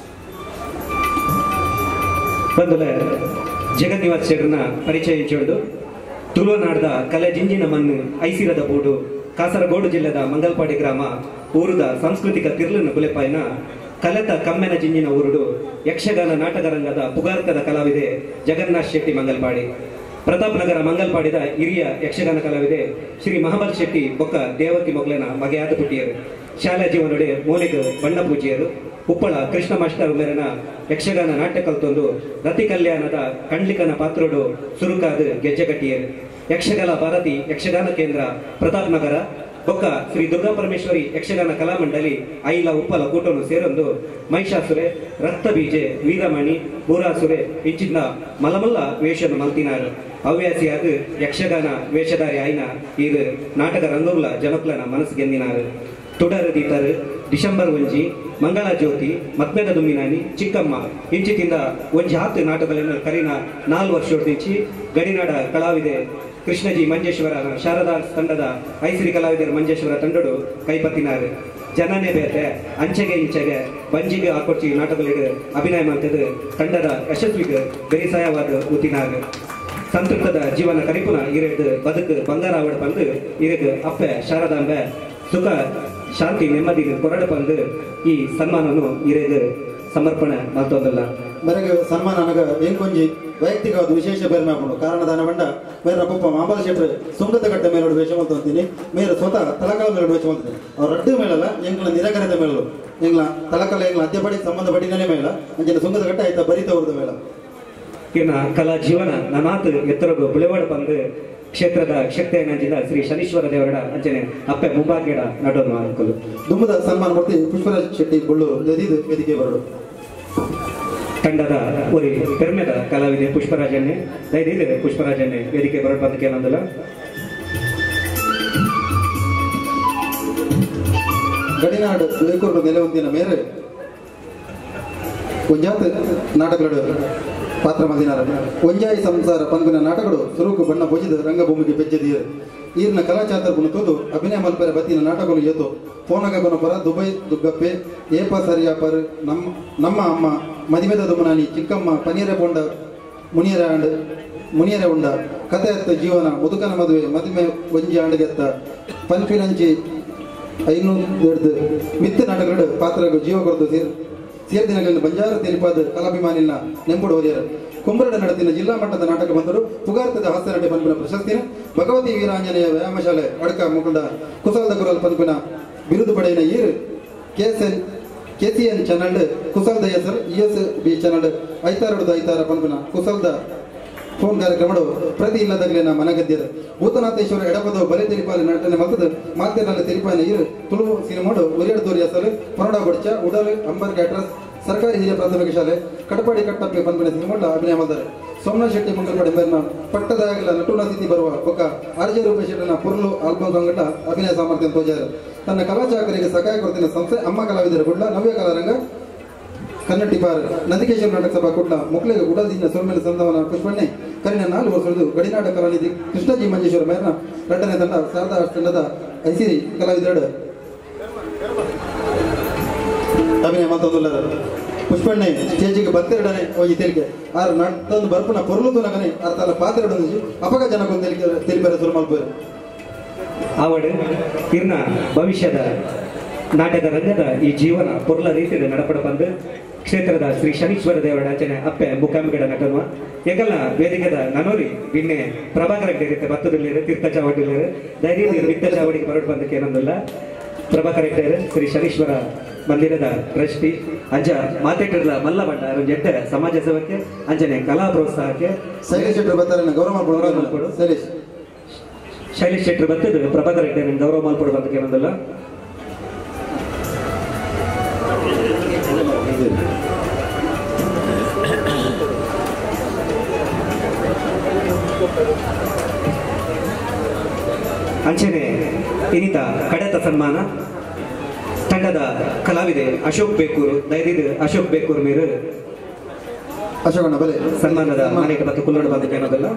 [SPEAKER 4] ಬಂದುಲ ಜಗನ್ನಿವಾಸ್ ಶೆಟ್ಟರ್ನ ಪರಿಚಯ ಇಚ್ಚೊಂಡು ತುಳುನಾಡದ ಕಲೆ ಜಿಂಜಿನ ಮಣ್ಣು ಐಸಿರದ ಬೋಡು ಕಾಸರಗೋಡು ಜಿಲ್ಲೆದ ಮಂಗಲ್ಪಾಡಿ ಗ್ರಾಮ ಊರುದ ಸಾಂಸ್ಕೃತಿಕ ತಿರ್ಲಿನ ಬುಲೆಪಾಯಿನ ಕಲೆತ ಕಮ್ಮೆನ ಜಿಂಜಿನ ಊರುಡು ಯಕ್ಷಗಾನ ನಾಟಕ ರಂಗದ ಪುಗಾರ್ತದ ಕಲಾವಿದೆ ಜಗನ್ನಾಥ್ ಶೆಟ್ಟಿ ಮಂಗಲ್ಪಾಡಿ ಪ್ರತಾಪ್ ನಗರ ಮಂಗಲ್ಪಾಡಿದ ಹಿರಿಯ ಯಕ್ಷಗಾನ ಕಲಾವಿದೆ ಶ್ರೀ ಮಹಾಬಲ್ ಶೆಟ್ಟಿ ಬೊಕ್ಕ ದೇವಕಿ ಮೊಗ್ಲೆನ ಮಗೆಯಾದ ಪುಟ್ಟಿಯರು ಶಾಲಾ ಜೀವನೊಡೆ ಮೋನಿಗ ಬಣ್ಣ ಪೂಜಿಯರು ಉಪ್ಪಳ ಕೃಷ್ಣ ಮಾಸ್ಟರ್ ಮೇಲಿನ ಯಕ್ಷಗಾನ ನಾಟ್ಯ ಕಲ್ತೊಂದು ರತಿ ಕಲ್ಯಾಣದ ಕಂಡ್ಲಿಕನ ಪಾತ್ರೋಡು ಸುರುಕಾದ ಗೆಜ್ಜೆ ಕಟ್ಟಿಯರು ಯಕ್ಷಗಾನ ಭಾರತಿ ಯಕ್ಷಗಾನ ಕೇಂದ್ರ ಪ್ರತಾಪ್ ನಗರ ಬೊಕ್ಕ ಶ್ರೀ ದುರ್ಗಾ ಪರಮೇಶ್ವರಿ ಯಕ್ಷಗಾನ ಕಲಾಮಂಡಲಿ ಐಲ ಉಪ್ಪಲ ಕೂಟನು ಸೇರೊಂದು ಮಹಿಷಾಸುರೆ ರಕ್ತ ಬೀಜೆ ವೀರಮಣಿ ಬೂರಾಸುರೆ ಇಂಚಿನ ಮಲಮಲ್ಲ ವೇಷನು ಮಲ್ತಿನಾರು ಹವ್ಯಾಸಿಯಾದ ಯಕ್ಷಗಾನ ವೇಷಧಾರಿ ಆಯ್ನ ಇದು ನಾಟಕ ರಂಗವುಲ ಜನಕುಲನ ಮನಸ್ಸು ಗೆಂದಿನಾರು ತುಡರು ದೀತರು ಡಿಸೆಂಬರ್ ಒಂಜಿ ಮಂಗಳ ಜ್ಯೋತಿ ಮತ್ಮೆದ ದುಮ್ಮಿನಾನಿ ಚಿಕ್ಕಮ್ಮ ಇಂಚಿತಿಂದ ಒಂಜಿ ಹತ್ತು ನಾಟಕಗಳನ್ನು ಕರಿನ ನಾಲ್ಕು ವರ್ಷೋಡಿಂಚಿ ಗಡಿನಾಡ ಕಲಾವಿದೆ ಕೃಷ್ಣಜಿ ಮಂಜೇಶ್ವರ ಶಾರದಾ ತಂಡದ ಐಸಿರಿ ಕಲಾವಿದರ ಮಂಜೇಶ್ವರ ತಂಡಡು ಕೈಪತ್ತಿನಾರು ಜನನೇ ಬೇತೆ ಅಂಚೆಗೆ ಇಂಚೆಗೆ ಬಂಜಿಗೆ ಹಾಕೊಚ್ಚಿ ನಾಟಕಗಳಿಗೆ ಅಭಿನಯ ಮಾಡ್ತಿದ್ದು ತಂಡದ ಯಶಸ್ವಿಗೆ ಬೆರಿಸಾಯವಾದ ಉತ್ತಿನಾರು ಸಂತೃಪ್ತದ ಜೀವನ ಕರಿಪುನ ಇರದು ಬದುಕು ಬಂಗಾರ ಅವಡ ಬಂದು ಇರದು ಅಪ್ಪೆ ಶಾರದಾಂಬೆ ಸುಖ ಶಾಂತಿ ನೆಮ್ಮದಿ ಕೊರಡು ಬಂದು ಈ ಸನ್ಮಾನವನ್ನು ಇರದು ಸಮರ್ಪಣೆ ಮಾಡ್ತೋದಲ್ಲ
[SPEAKER 3] ಮೇರೆಗೆ ಸನ್ಮಾನ ನನಗ ಏನ್ ಕೊಂಜಿ ವೈಯಕ್ತಿಕವಾದ ವಿಶೇಷ ಬೇರೆ ಮಾಡ್ಕೊಂಡು ಕಾರಣದಾನ ಬಂಡ ಮೇರ ಪಪ್ಪ ಮಾಂಬಲ ಶೆಟ್ರು ಸುಂಗದ ಕಟ್ಟೆ ಮೇಲೋಡು ವೇಷ ಮಾಡ್ತೀನಿ ಮೇರ ಸ್ವತಃ ತಲಕಾಲ ಮೇಲೋಡು ವೇಷ ಮಾಡ್ತೀನಿ ಅವ್ರ ರಡ್ಡು ಮೇಲಲ್ಲ ಎಂಗ್ಲ ನಿರಾಕರಿತ ಮೇಲಲು ಎಂಗ್ಲ ತಲಕಾಲ ಎಂಗ್ಲ ಅಧ್ಯಪಡಿ ಸಂಬಂಧ ಪಡಿನೇ ಮೇಲ ಅಂಚಿನ ಸುಂಗದ ಕಟ್ಟೆ ಆಯ್ತಾ ಬರಿತವ್ರದ ಮೇಲ
[SPEAKER 4] ಇನ್ನ ಕಲಾ ಜೀವನ ನನಾತ್ ಎತ್ತರಗು ಬುಳೆವಾಡ ಬಂದು ಕ್ಷೇತ್ರದ ಶಕ್ತಿಯಂಜಿದ ಶ್ರೀ ಶನೀಶ್ವರ ದೇವರ ಅಂಚನೆ ಅಪ್ಪೆ ಮುಂಭಾಗ್ಯಡ ನಡೋನು ಅನ್ಕೊಲು
[SPEAKER 3] ದುಮ್ಮದ ಸನ್ಮಾನ ಮೂರ್ತಿ ಪುಷ್ಪರಾಜ್ ಶೆಟ್ಟಿ ಬಳ್ಳೂರು ಯದೀದ್ ವೇದಿಕೆ ಬರಡು
[SPEAKER 4] ತಂಡದ ಒಂದು ಪೆರ್ಮೆದ ಕಲಾವಿದೆ ಪುಷ್ಪರಾಜನ್ನೇ ದಯದಿದೆ ಪುಷ್ಪರಾಜನ್ನೇ ವೇದಿಕೆ ಬರಡು ಬಂದಕ್ಕೆ ಏನಂದಲ್ಲ
[SPEAKER 3] ಗಡಿನಾಡು ಬೇಕೂರು ನೆಲೆ ಹೊಂದಿನ ಮೇರೆ ಒಂಜಾತ್ ನಾಟಕಗಳು ಪಾತ್ರ ಮದಿನಾರ ಒಂಜಾಯಿ ಸಂಸಾರ ಪಂಗುನ ನಾಟಕಗಳು ಸುರುಕು ಬಣ್ಣ ಭುಜಿದ ರಂಗಭೂಮಿಗೆ ಬೆಜ್ಜದಿಯರು ಈರ್ನ ಕಲಾಚಾತರ್ಪುನ ತೋದು ಅಭಿನಯ ಮಲ್ಪರ ಬತ್ತಿನ ನಾಟಕಗಳು ಏತು ಪೋನಗಬನ ಪರ ದುಬೈ ದುಗ್ಗಪ್ಪೆ ಏಪ ಸರಿಯಾಪರ್ ನಮ್ಮ ನಮ್ಮ ಅಮ್ಮ ಮದಿಮೆದ ದುಮನಾನಿ ಚಿಕ್ಕಮ್ಮ ಪನೀರೆ ಪೊಂಡ ಮುನಿಯರ ಆಂಡ್ ಮುನಿಯರೆ ಉಂಡ ಕಥೆ ಎತ್ತ ಜೀವನ ಮುದುಕನ ಮದುವೆ ಮದುವೆ ಒಂಜಿ ಆಂಡ್ಗೆತ್ತ ಪನ್ಫಿನಂಚಿ ಐನೂರು ಹಿಡಿದು ಮಿತ್ತ ನಾಟಕಗಳು ಪಾತ್ರಗಳು ಜೀವ ಕೊರತು ಸೇರ್ ಸೇರ್ದಿನಗಳನ್ನು ಬಂಜಾರ ತೆಲಿಪಾದ ಕಲಾಭಿಮಾನಿನ ನೆಂಬುಡು ಹೋದ್ಯಾರ ಕುಂಬರಡ ನಡತಿನ ಜಿಲ್ಲಾ ಮಟ್ಟದ ನಾಟಕ ಬಂದರು ಪುಗಾರ್ತದ ಹಾಸ್ಯ ನಟ ಪಂಪಿನ ಪ್ರಶಸ್ತಿನ ಭಗವತಿ ವೀರಾಂಜನೇಯ ವ್ಯಾಯಾಮ ಶಾಲೆ ಅಡಕ ಮುಖಂಡ ಕುಸಲದ ಗುರಲ್ ಪಂಪಿನ ಬಿರುದು ಪಡೆಯಿನ ಈರು ಕೆಎಸ್ಎನ್ ಕೆಸಿಎನ್ ಚಾನಲ್ ಕುಸಲ್ದ ಹೆಸರು ಇ ಎಸ್ ಬಿ ಚಾನಲ್ ಐತಾರಡು ಐತಾರ ಪಂಪಿನ ಕುಸಲ್ದ ಫೋನ್ ಕಾರ್ಯಕ್ರಮ ಪ್ರತಿ ಇಲ್ಲದಾಗಲಿನ ಮನಗದ್ಯದ ಭೂತನಾಥೇಶ್ವರ ಎಡಪದ ಬಲೆ ತೆಲಿಪಾಲಿ ನಟನೆ ಮತ್ತದ ಮಾಧ್ಯನಲ್ಲಿ ತೆಲಿಪಾಲಿನ ಇರು ತುಳು ಸಿನಿಮಾಡು ಉರಿಯಡ್ ದೋರಿ ಅಸಲು ಪರೋಡ ಬಡ್ಚ ಉಡಲ್ ಅಂಬರ್ ಕ್ಯಾಟ್ರಸ್ ಸರ್ಕಾರಿ ಹಿರಿಯ ಪ್ರಾಥಮಿಕ ಶಾಲೆ ಕಡಪಾಡಿ ಕಟ್ಟಪ್ಪೆ ಪಂಪಿನ ಸಿನಿಮಾಡ ಅಭಿನಯ ಮಾಡಿದ್ದಾರೆ. ಸೋಮನಾಥ್ ಶೆಟ್ಟಿ ಮಂಗಲ್ಪಾಡಿ ಎಂಬ ಪಟ್ಟದಾಗಲ ನಟುನ ಸ್ಥಿತಿ ಬರುವ ಒಕ್ಕ ಆರ್ಜೆ ರೂಪೇಶ್ ಶೆಟ್ಟನ ಪುರ್ಲು ಆಲ್ಬಮ್ ಸಂಗಟ ಅಭಿನಯ ಸಾಮರ್ಥ್ಯ ತೋಜಾರು. ತನ್ನ ಕಲಾಚಾಕರಿಗೆ ಸಹಾಯ ಕೊಡ್ತಿನ ಸಂಸ್ಥೆ ಅಮ್ಮ ಕಲಾವಿದರ ಗುಡ್ಲ ನವ್ಯ ಕಲಾರಂಗ ಕನ್ನಟ್ಟಿಪಾರ್ ನಂದಿಕೇಶ್ವರ ನಾಟಕ ಸಭಾ ಕುಡ್ಲ ಮುಕ್ಲೆಗೆ ಗುಡಲ್ದಿನ ಸೊಲ್ಮೇಲೆ ಸಂದವನ ಪುಷ್ಪಣ್ಣೆ ಕರಿನ ನಾಲ್ಕು ವರ್ಷದ್ದು ಗಡಿನಾಟ ಕಲಾನಿಧಿ ಕೃಷ್ಣಜಿ ಮಂಜೇಶ್ವರ ಮೇರ್ನ ಎರಡನೇ ತಂಡ ಶಾರದಾ ತಂಡದ ಐಸಿರಿ ಕಲಾವಿದರ ಅಭಿನಯ ಮತ್ತೊಂದುಲ್ಲರ ಪುಷ್ಪಣ್ಣೆ ಸ್ಟೇಜಿಗೆ ಬತ್ತೆರಡನೆ ಹೋಗಿ ತೆಲಿಕೆ ಆರು ತಂದು ಬರ್ಪುನ ಪೊರ್ಲು ನಗನೆ ಆರ ತಲ ಪಾತ್ರೆರಡು ಅಪಗ ಜನಕ್ಕೊಂದು ತೆಲಿಪೇರ ಶುರು ಮಾಡ್ಬೋದು.
[SPEAKER 4] ಆವಡು ಇರ್ನ ಭವಿಷ್ಯದ ನಾಟಕ ರಂಗದ ಈ ಜೀವನ ಪೊರ್ಲ ರೀತಿಯಲ್ಲಿ ನಡಪಡ ಬಂದು ಕ್ಷೇತ್ರದ ಶ್ರೀ ಶನೀಶ್ವರ ದೇವರ ಆಚರಣೆ ಅಪ್ಪೆ ಮುಖಾಮಿಗಡ ನಟನುವ ಎಗಲ ವೇದಿಕೆದ ನನೋರಿ ಬಿನ್ನೆ ಪ್ರಭಾಕರ ರೀತಿ ಭತ್ತದಲ್ಲಿರು ತೀರ್ಥ ಚಾವಡಿಲಿರು ಧೈರ್ಯ ನಿತ್ಯ ಚಾವಡಿಗೆ ಬರೋಡು ಬಂದಕ್ಕೆ ಏನೊಂದಿಲ್ಲ. ಪ್ರಭಾಕರ ಶ್ರೀ ಶನೀಶ್ವರ ಮಂದಿರದ ಟ್ರಸ್ಟಿ ಅಂಜ ಮಾತೇಟರ್ಲ ಮಲ್ಲ ಬಂಡ ಜಡ್ಡ ಸಮಾಜ ಸೇವಕ್ಕೆ ಅಂಜನೆ ಕಲಾ ಪ್ರೋತ್ಸಾಹಕ್ಕೆ
[SPEAKER 3] ಶೈಲೇಶ್ ಶೆಟ್ಟಿ ಬರ್ತಾರೆ ಗೌರವ ಮಾಡ್ಕೊಡು. ಶೈಲೇಶ್
[SPEAKER 4] ಶೈಲೇಶ್ ಶೆಟ್ಟಿ ಬರ್ತದೆ ಪ್ರಭಾಕರ ರೆಡ್ಡಿ ಗೌರವ ಮಾಡ್ಕೊಡು ಬಂದಕ್ಕೆ ಏನೊಂದಿಲ್ಲ. ಅಂಚನೆ ಇನ್ನಿತ ಕಡತ ಸನ್ಮಾನ ತಂಡದ ಕಲಾವಿದೆ ಅಶೋಕ್ ಬೇಕೂರು ದೈರಿದ ಅಶೋಕ್ ಬೇಕೂರು ಮೇರು
[SPEAKER 3] ಅಶೋಕಣ್ಣ ಬಲೆ
[SPEAKER 4] ಸನ್ಮಾನದ ಮನೆಗೆ ಮತ್ತು ಕುಲ್ಲೋಡು ಬಂದಕ್ಕೆ ಅನ್ನೋದಲ್ಲ.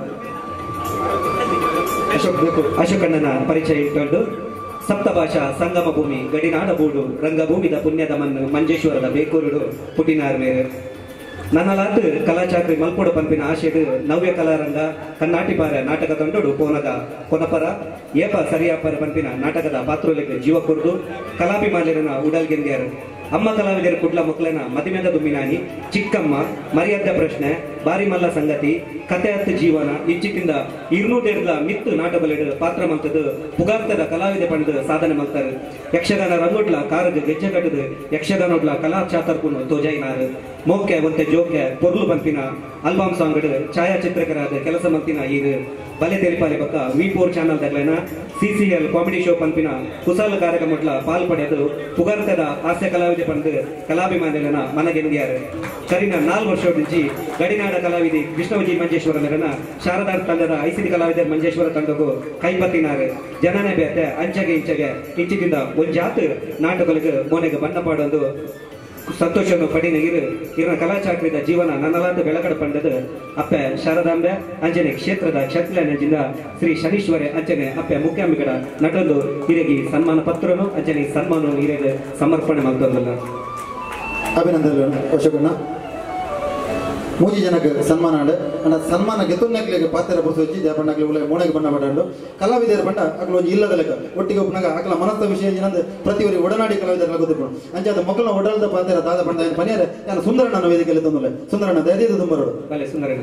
[SPEAKER 3] ಅಶೋಕ್ ಬೇಕೂರು
[SPEAKER 4] ಅಶೋಕಣ್ಣನ ಪರಿಚಯ ಇಟ್ಟುಕೊಂಡು ಸಪ್ತಭಾಷಾ ಸಂಗಮ ಭೂಮಿ ಗಡಿನಾಡ ಬೂಡು ರಂಗಭೂಮಿದ ಪುಣ್ಯದ ಮಣ್ಣು ಮಂಜೇಶ್ವರದ ಬೇಕೂರುಡು ಪುಟಿನಾರ್ ಮೇರು ನನ್ನಲಾತ್ ಕಲಾಚಾಕ್ರಿ ಮಲ್ಪೋಡು ಪಂಪಿನ ಆಶೆಡು ನವ್ಯ ಕಲಾರಂಗ ಕನ್ನಾಟಿಪಾರ ನಾಟಕ ತಂಡೋಡು ಪೋನಗ ಕೊನಪರ ಏಪ ಸರಿಯಾಪರ ಪಂಪಿನ ನಾಟಕದ ಪಾತ್ರೋಲೆಗೆ ಜೀವ ಕೊಡ್ದು ಕಲಾಭಿಮಾನ್ಯರನ್ನ ಉಡಲ್ಗೆಂದ್ಯಾರು ಅಮ್ಮ ಕಲಾವಿದರ ಕುಡ್ಲ ಮಕ್ಕಳನ್ನ ಮದಿಮೆದ ದುಮ್ಮಿನಾನಿ ಚಿಕ್ಕಮ್ಮ ಮರ್ಯಾದ ಪ್ರಶ್ನೆ ಬಾರಿ ಮಲ್ಲ ಸಂಗತಿ ಕತೆ ಹತ್ತು ಜೀವನ ಇಚ್ಚಿಕಿಂದ ಇರ್ನೂಟೆರಡ್ಲ ಮಿತ್ತು ನಾಟಬಲೆಡು ಪಾತ್ರ ಮಲ್ತದು ಪುಗಾರ್ತದ ಕಲಾವಿದೆ ಪಂಡ್ ಸಾಧನೆ ಮಲ್ತಾರೆ. ಯಕ್ಷಗಾನ ರಂಗೋಡ್ಲ ಕಾರದು ಗೆಜ್ಜೆ ಕಟ್ಟದು ಯಕ್ಷಗಾನೋಡ್ಲ ಕಲಾ ಚಾತರ್ಪುನು ತೋಜೈನಾರು ಮೋಕೆ ಒಂತೆ ಜೋಕೆ ಪೊರ್ಲು ಪಂಪಿನ ಆಲ್ಬಮ್ ಸಾಂಗ್ಡ್ ಛಾಯಾಚಿತ್ರಕರಾದ ಕೆಲಸ ಮಂತಿನ ಈಗ ಬಲೆ ತೆಲಿಪಾಲೆ ಬಕ್ಕ ವಿ ಫೋರ್ ಚಾನಲ್ ದಗ್ಲನ ಸಿಸಿಎಲ್ ಕಾಮಿಡಿ ಶೋ ಪಂಪಿನ ಕುಶಲ ಕಾರ್ಯಕ್ರಮಟ್ಲ ಪಾಲ್ ಪಡೆದು ಪುಗಾರ್ತದ ಹಾಸ್ಯ ಕಲಾವಿದೆ ಪಂಡ್ ಕಲಾಭಿಮಾನಿಗಳನ್ನ ಮನಗೆಂದಿಯಾರು. ಕರಿನ ನಾಲ್ಕು ವರ್ಷ నుంచి ಗಡಿನಾಡ ಕಲಾವಿದೆ ಕೃಷ್ಣಜಿ ಮಂಜೇಶ್ವರ ಮೇರನ ಶಾರದಾ ತಂಡದ ಐಸಿಡಿ ಕಲಾವಿದರ ಮಂಜೇಶ್ವರ ತಂಡಕ್ಕೂ ಕೈಪತ್ತಿನಾರು ಜನನೇ ಬೇತೆ ಅಂಚೆಗೆ ಇಂಚೆಗೆ ಇಂಚಿದಿಂದ ಒಂದು ಜಾತ್ ನಾಟಕಗಳಿಗೆ ಮೋನೆಗೆ ಬಣ್ಣ ಪಾಡೊಂದು ಸಂತೋಷವನ್ನು ಪಡಿನ ಇರು ಇರನ ಕಲಾಚಾಕ್ರಿದ ಜೀವನ ನನ್ನಲಾದ ಬೆಳಕಡ ಪಂಡದ ಅಪ್ಪೆ ಶಾರದಾಂಬೆ ಅಂಜನೆ ಕ್ಷೇತ್ರದ ಕ್ಷತ್ರಿಯನಜಿಂದ ಶ್ರೀ ಶನೀಶ್ವರ ಅಂಜನೆ ಅಪ್ಪೆ ಮುಖ್ಯಾಂಬಿಗಡ ನಟೊಂದು ಹಿರೇಗಿ ಸನ್ಮಾನ ಪತ್ರನು ಅಂಜನೆ ಸನ್ಮಾನ ಹಿರೇಗ ಸಮರ್ಪಣೆ ಮಾಡ್ತಂದಲ್ಲ.
[SPEAKER 3] ಅಭಿನಂದನೆ ಅಶೋಕಣ್ಣ ಮೂಜಿ ಜನಕ್ಕೆ ಸನ್ಮಾನ ಆಡ ಅಣ್ಣ ಸನ್ಮಾನ ಗೆತ್ತೊನ್ನಕ್ಲಿಗೆ ಪಾತ್ರ ಪುರುಸೊಚ್ಚಿ ದೇಪಣ್ಣಾಗ್ಲಿ ಉಳ್ಳೆ ಮೋಣೆಗೆ ಬಣ್ಣ ಬಡ್ಡು ಕಲಾವಿದರ ಬಂಡ ಅಕ್ಲ ಒಂದು ಇಲ್ಲದ ಲೆಕ್ಕ ಒಟ್ಟಿಗೆ ಒಪ್ಪನಾಗ ಅಕ್ಲ ಮನಸ್ಸ ವಿಷಯ ಏನಂದ್ರೆ ಪ್ರತಿಯೊಬ್ಬರು ಒಡನಾಡಿ ಕಲಾವಿದರ ಗೊತ್ತಿಪ್ಪು ಅಂಚಾದ ಮಕ್ಕಳನ್ನ ಒಡಾಳದ ಪಾತ್ರ ದಾದ ಬಂಡ ಏನು ಪನಿಯಾರೆ ನಾನು ಸುಂದರಣ್ಣ ವೇದಿಕೆಯಲ್ಲಿ ತಂದಲೆ ಸುಂದರಣ್ಣ ದಯದಿಂದ ತುಂಬರೋಡು
[SPEAKER 4] ಬಲೆ ಸುಂದರಣ್ಣ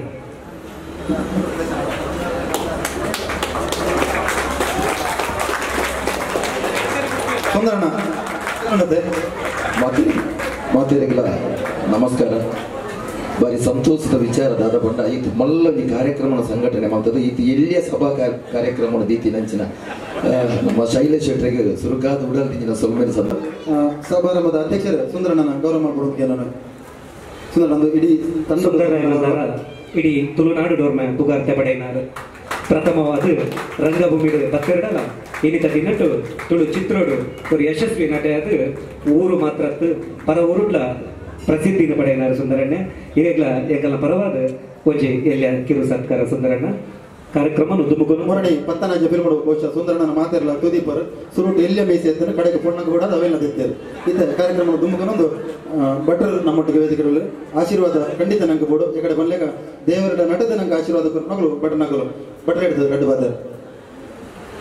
[SPEAKER 3] ಸುಂದರಣ್ಣ ಅನ್ನತ್ತೆ
[SPEAKER 7] ಮಾತಿ ಮಾತಿರಿಗಳ ನಮಸ್ಕಾರ. ಬಾರಿ ಸಂತೋಷದ ವಿಚಾರ ದಾದ ಬಂಡ ಇದು ಮಲ್ಲ ಈ ಕಾರ್ಯಕ್ರಮದ ಸಂಘಟನೆ ಮಾಡ್ತದೆ ಇದು ಎಲ್ಲಿಯ ಸಭಾ ಕಾರ್ಯಕ್ರಮದ ದೀತಿ ನಂಚಿನ ನಮ್ಮ ಶೈಲೇಶ್ ಶೆಟ್ಟರಿಗೆ ಸುರುಕಾದ ಉಡಲ್ದಿನ ಸೊಲ್ಮೇಲೆ ಸಂದ
[SPEAKER 3] ಸಮಾರಂಭದ ಅಧ್ಯಕ್ಷರು ಸುಂದರಣ್ಣನ ಗೌರವ ಮಾಡ್ಕೊಡೋದಕ್ಕೆ ನಾನು ಸುಂದರಣ್ಣ ಇಡೀ ತಂಡ
[SPEAKER 4] ಇಡೀ ತುಳುನಾಡು ಡೋರ್ಮೆ ಪುಗಾರ್ತೆ ಪಡೆಯಿನಾರು ಪ್ರಥಮವಾದ ರಂಗಭೂಮಿಡು ಬತ್ತೆರಡಲ್ಲ ಇನ್ನಿತ ದಿನಟ್ಟು ತುಳು ಚಿತ್ರೋಡು ஒரு ಯಶಸ್ವಿ ನಟೆಯಾದ ಊರು ಮಾತ್ರ ಪರ ಊರುಡ್ಲ ಪ್ರಸಿದ್ಧಿನ ಪಡೆಯಿನಾರು ಸುಂದರಣ್ಣ ಇರೆಗ್ಲ ಎಂಗಲ ಪರವಾದ ಒಂಜಿ ಎಲ್ಲಿಯ ಕಿರು ಸತ್ಕಾರ ಸುಂದರಣ್ಣ ಕಾರ್ಯಕ್ರಮ ದುಮುಗುನು
[SPEAKER 3] ಮೊರಡಿ ಪತ್ತನಾಜ ಫಿಲ್ಮಡು ಬಹುಶಃ ಸುಂದರಣ್ಣನ ಮಾತಿರಲ್ಲ ತುದೀಪರು ಸುರುಟು ಎಲ್ಲಿಯ ಮೇಸಿ ಎತ್ತನೆ ಕಡೆಗೆ ಪೊಣ್ಣಗೆ ಕೂಡ ಅವೆಲ್ಲ ತೆತ್ತೇರು ಇತ್ತ ಕಾರ್ಯಕ್ರಮ ದುಮುಗುನೊಂದು ಭಟ್ರು ನಮ್ಮೊಟ್ಟಿಗೆ ವೇದಿಕೆಗಳಲ್ಲಿ ಆಶೀರ್ವಾದ ಖಂಡಿತ ನಂಗೆ ಬೋಡು ಈ ಕಡೆ ಬಂದ್ಲೇಕ ದೇವರ ನಟದ ನಂಗೆ ಆಶೀರ್ವಾದ ನಗಲು ಬಟ್ ನಗಲು ಭಟ್ರ ಹಿಡಿದು ಗಡ್ಡು ಬಾತಾರೆ.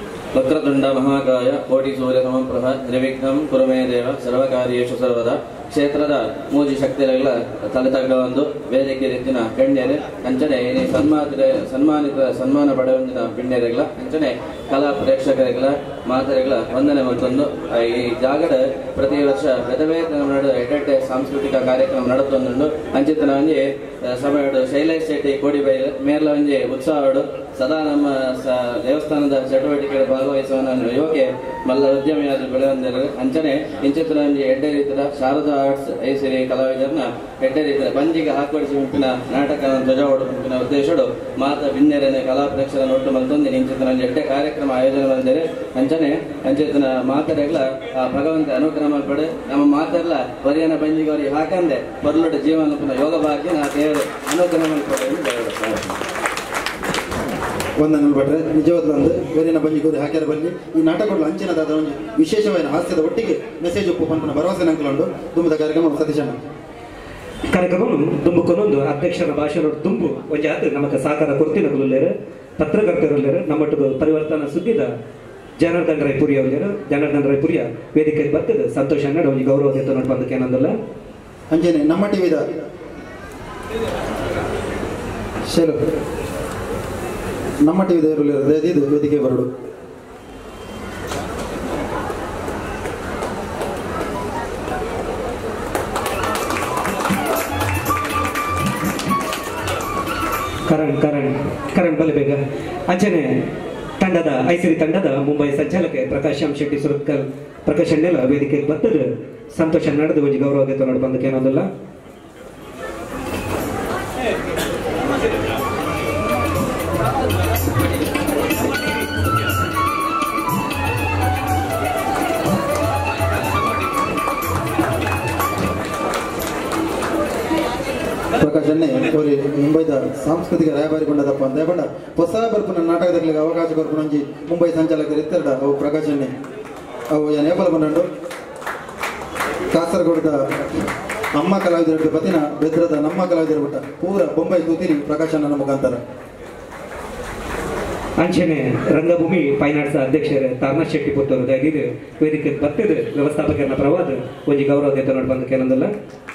[SPEAKER 8] ವಕ್ರತುಂಡ ಮಹಾಕಾಯ ಕೋಟಿ ಸೂರ್ಯ ಸಮಪ್ರಭ ನಿರ್ವಿಘ್ನಂ ಕುರು ಮೇ ದೇವ ಸರ್ವಕಾರ್ಯೇಷು ಸರ್ವದಾ
[SPEAKER 5] ಕ್ಷೇತ್ರದ ಮೂಜಿ ಶಕ್ತಿಗಳ ತಲೆ ತಗ್ಗವೊಂದು ವೇದಿಕೆ ರೀತಿನ ಗಣ್ಯರು ಅಂಚನೆ ಈ ಸನ್ಮಾನ ಸನ್ಮಾನಿತ ಸನ್ಮಾನ ಪಡೆಯೊಂದಿನ ಪಿಣ್ಯರೆಗಳ ಅಂಚನೆ ಕಲಾ ಪ್ರೇಕ್ಷಕರಿಗಳ ಮಾದರಿಗಳ ವಂದನೆ ಮತ್ತೊಂದು ಈ ಜಾಗದ ಪ್ರತಿ ವರ್ಷ ಬೆದವೇ ನಡು ಎಡ್ಡೆ ಸಾಂಸ್ಕೃತಿಕ ಕಾರ್ಯಕ್ರಮ ನಡುತ್ತೊಂದುಂಡು ಅಂಚಿತನ ಒಂಜಿ ಸಮಯಡು ಶೈಲೇಶ್ ಶೆಟ್ಟಿ ಕೋಡಿಬೈಲ್ ಮೇರ್ಲ ಒಂಜಿ ಉತ್ಸಾಹಡು ಸದಾ ನಮ್ಮ ದೇವಸ್ಥಾನದ ಚಟುವಟಿಕೆಗಳು ಭಾಗವಹಿಸುವ ಯುವಕೆ ಮಲ್ಲ ಉದ್ಯಮಿಯಾದ ಬೆಳೆಯೊಂದರು ಅಂಚನೆ ಇಂಚಿತನ ಒಂಜಿ ಎಡ್ಡೆ ರೀತಿಯ ಶಾರದಾ ಆರ್ಟ್ಸ್ ಐಸಿರಿ ಕಲಾವಿದರನ್ನ ಎಡ್ಡೆ ರೀತಿಯ ಬಂಜಿಗೆ ಹಾಕೊಡಿಸಿ ಮುಂಪಿನ ನಾಟಕ ಧ್ವಜ ಹೊಡು ಮುಂಪಿನ ಉದ್ದೇಶಡು ಮಾತ ಬಿನ್ನೆರನೆ ಕಲಾ ಪ್ರೇಕ್ಷಕರ ಒಟ್ಟು ಮತ್ತೊಂದು ಇಂಚಿತನ ಒಂಜಿ ಎಡ್ಡೆ ಕಾರ್ಯಕ್ರಮ ಆಯೋಜನೆ ಮಾಡಿದರೆ ಅಂಚನೆ ಅಂಚಿತನ ಮಾತರೆಗಳ ಭಗವಂತ ಅನುಗ್ರಹ ಮಾಡ್ಬೇಡು ನಮ್ಮ ಮಾತೆಲ್ಲ ಬರಿಯನ ಬಂಜಿಗೆ ಅವರಿಗೆ ಹಾಕಂದೆ ಮೊದಲೊಡ್ಡ ಜೀವನ ಯೋಗ ಭಾಗ್ಯ ನಾ ದೇವರು ಅನುಗ್ರಹ ಮಾಡ್ಬೇಡು
[SPEAKER 3] ಒಂದನ್ನು ಭಟ್ರೆ ನಿಜವಾದ ಒಂದು ಬೇರಿನ ಬಂಜಿ ಗೋರಿ ಹಾಕ್ಯಾರ ಬರಲಿ ಈ ನಾಟಕಗಳು ಅಂಚಿನದಾದ ಒಂದು ವಿಶೇಷವಾದ ಹಾಸ್ಯದ ಒಟ್ಟಿಗೆ ಮೆಸೇಜ್ ಉಪ್ಪು ಪಂಪನ ಭರವಸೆ ನಂಕಲುಂಡು ದುಂಬದ ಕಾರ್ಯಕ್ರಮ ಸತೀಶಣ್ಣ
[SPEAKER 4] ಕಾರ್ಯಕ್ರಮವನ್ನು ದುಂಬುಕೊನೊಂದು ಅಧ್ಯಕ್ಷರ ಭಾಷಣ ದುಂಬು ಒಂಜಿ ಆತು ನಮಕ ಸಾಕಾರ ಕೊರ್ತಿನಗಲುಲ್ಲೇರು ಪತ್ರಕರ್ತರುಲ್ಲೇರು ನಮ್ಮೊಟ್ಟಿಗೆ ಪರಿವರ್ತನಾ ಸುದ್ದಿದ ಜನಾರ್ದನ್ ರೈ ಪುರಿ ಅವಲೇರು ಜನಾರ್ದನ್ ರೈ ಪುರಿಯ ವೇದಿಕೆಗೆ ಬರ್ತದೆ ಸಂತೋಷ ಅನ್ನೋದು ಒಂದು ಗೌರವ ನೋಡ್ಬಂದಕ್ಕೆ ಏನಂದಲ್ಲ
[SPEAKER 3] ಅಂಜೇನೆ ನಮ್ಮ ಟಿವಿದ ಶೇಲು ನಮ್ಮ ಟಿವಿದ ಇದು ವೇದಿಕೆ ಬರಡು
[SPEAKER 4] ಕರಣ್ ಕರಣ್ ಕರಣ್ ಬಲೆ ಬೇಗ ಅಂಚನೆ ತಂಡದ ಐಸಿರಿ ತಂಡದ ಮುಂಬೈ ಸಂಚಾಲಕ ಪ್ರಕಾಶ್ ಶೆಟ್ಟಿ ಸುರತ್ಕಲ್ ಪ್ರಕಾಶ್ ಅಣ್ಣೆಲ್ಲ ವೇದಿಕೆಗೆ ಬರ್ತದೆ ಸಂತೋಷ ನಡೆದು ಒಂದು ಗೌರವ ನೋಡ್ಬಂದಕ್ಕೆ ಏನಂದಲ್ಲ
[SPEAKER 3] ಪ್ರಕಾಶ್ ಅಣ್ಣೆ ಅವರಿ ಮುಂಬೈದ ಸಾಂಸ್ಕೃತಿಕ ರಾಯಭಾರಿ ಕೊಂಡದಪ್ಪ ಅಂತ ಬಂಡ ಹೊಸ ಬರ್ಪುನ ನಾಟಕದಲ್ಲಿ ಅವಕಾಶ ಬರ್ಪುನಂಜಿ ಮುಂಬೈ ಸಂಚಾಲಕರು ಇರ್ತಾರ ಅವು ಪ್ರಕಾಶ್ ಅಣ್ಣೆ ಅವು ನೇಪಾಳ ಬಂಡು ಕಾಸರಗೋಡದ ಅಮ್ಮ ಕಲಾವಿದರು ಬತ್ತಿನ ಬೆದ್ರದ ನಮ್ಮ ಕಲಾವಿದರು ಬಿಟ್ಟ ಪೂರ ಬೊಂಬೈ ತೂತಿರಿ ಪ್ರಕಾಶ್ ಅಣ್ಣನ ಮುಖಾಂತರ
[SPEAKER 4] ಅಂಚನೆ ರಂಗಭೂಮಿ ಫೈನ್ ಆರ್ಟ್ಸ್ ಅಧ್ಯಕ್ಷರ ತಾರನಾಥ್ ಶೆಟ್ಟಿ ಪುತ್ತೂರು ದಯವಿದು ವೇದಿಕೆ ಬರ್ತದೆ ವ್ಯವಸ್ಥಾಪಕರನ್ನ ಪರವಾದ ಒಂದು ಗೌರವ ನೋಡ್ಬಂದಕ್ಕೆ ಏನಂದಲ್ಲ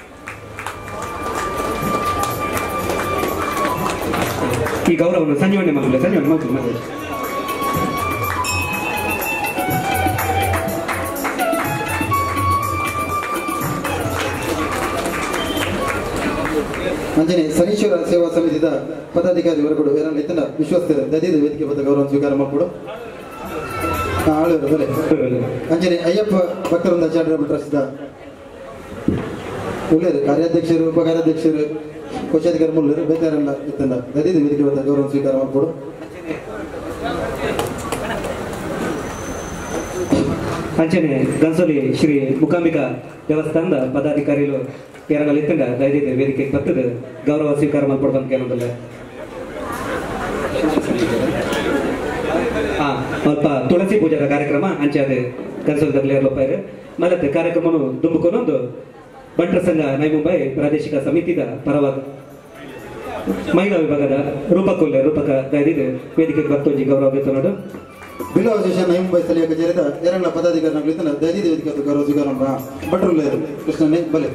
[SPEAKER 4] ಈ ಗೌರವವನ್ನು ಸಂಜೀವನೆ ಮಗಲು ಸಂಜೀವನೆ ಮಗಲು ಮಗಲು
[SPEAKER 3] ಅಂಜನೆ ಶನೀಶ್ವರ ಸೇವಾ ಸಮಿತಿದ ಪದಾಧಿಕಾರಿ ಹೊರಗಡೆ ಏರಲ್ಲಿದ್ದ ವಿಶ್ವಸ್ತರ ದದಿದ ವೇದಿಕೆ ಬಂದ ಗೌರವ ಸ್ವೀಕಾರ ಮಾಡಿಕೊಡು ಆಳು ಅಂಜನೆ ಅಯ್ಯಪ್ಪ ಭಕ್ತರಿಂದ ಚಾರಿಟಬಲ್ ಟ್ರಸ್ಟ್ ಒಳ್ಳೆಯರು ಕಾರ್ಯಾಧ್ಯಕ್ಷರು ಉಪ ಕಾರ್ಯಾಧ್ಯಕ್ಷರು ಕೋಶಾಧಿಕಾರಿ ಮುಳ್ಳರು ಬೇಕಾರೆಲ್ಲ ಇತ್ತಂದ ದದಿದ ವೇದಿಕೆ ಬಂದ ಗೌರವ ಸ್ವೀಕಾರ ಮಾಡಿಕೊಡು
[SPEAKER 4] ಅಂಚನೆ ಗನ್ಸೋಲಿ ಶ್ರೀ ಮುಕಾಂಬಿಕಾ ದೇವಸ್ಥಾನದ ಪದಾಧಿಕಾರಿಗಳು ಎರಡಲ್ಲಿತ್ತಂಡ ದಯವಿಟ್ಟು ವೇದಿಕೆಗೆ ಬರ್ತದೆ ಗೌರವ ಸ್ವೀಕಾರ ಮಾಡ್ಕೊಡ್ಬಂತ ಏನಂದಲ್ಲ ಹಾ ಸ್ವಲ್ಪ ತುಳಸಿ ಪೂಜಾದ ಕಾರ್ಯಕ್ರಮ ಅಂಚೆ ಅದು ಗನ್ಸೋಲದಲ್ಲಿ ಲೋಪಾಯಿರು ಮಲತ್ತೆ ಕಾರ್ಯಕ್ರಮವನ್ನು ದುಂಬುಕೊನೊಂದು ಬಂಟ್ರ ಸಂಘ ನೈ ಮುಂಬೈ ಪ್ರಾದೇಶಿಕ ಸಮಿತಿದ ಪರವಾದ ಮಹಿಳಾ ವಿಭಾಗದ ರೂಪಕೊಲ್ಲೆ ರೂಪಕ ದಯವಿಟ್ಟು ವೇದಿಕೆಗೆ ಬರ್ತೊಂಜಿ ಗೌರವ ನೋಡು
[SPEAKER 3] ಬಿಲೋ ಸ್ಟೇಷನ್ ನೈ ಮುಂಬೈ ಸ್ಥಳೀಯ ಕಚೇರಿದ ಎರಡನ ಪದಾಧಿಕಾರಿಗಳಿಂದ ದಯವಿಟ್ಟು ವೇದಿಕೆ ಗೌರವ ಸ್ವೀಕಾರ ಮಾಡೋಣ ಭಟ್ರುಲ್ಲ ಕೃಷ್ಣನೇ ಬಲೆ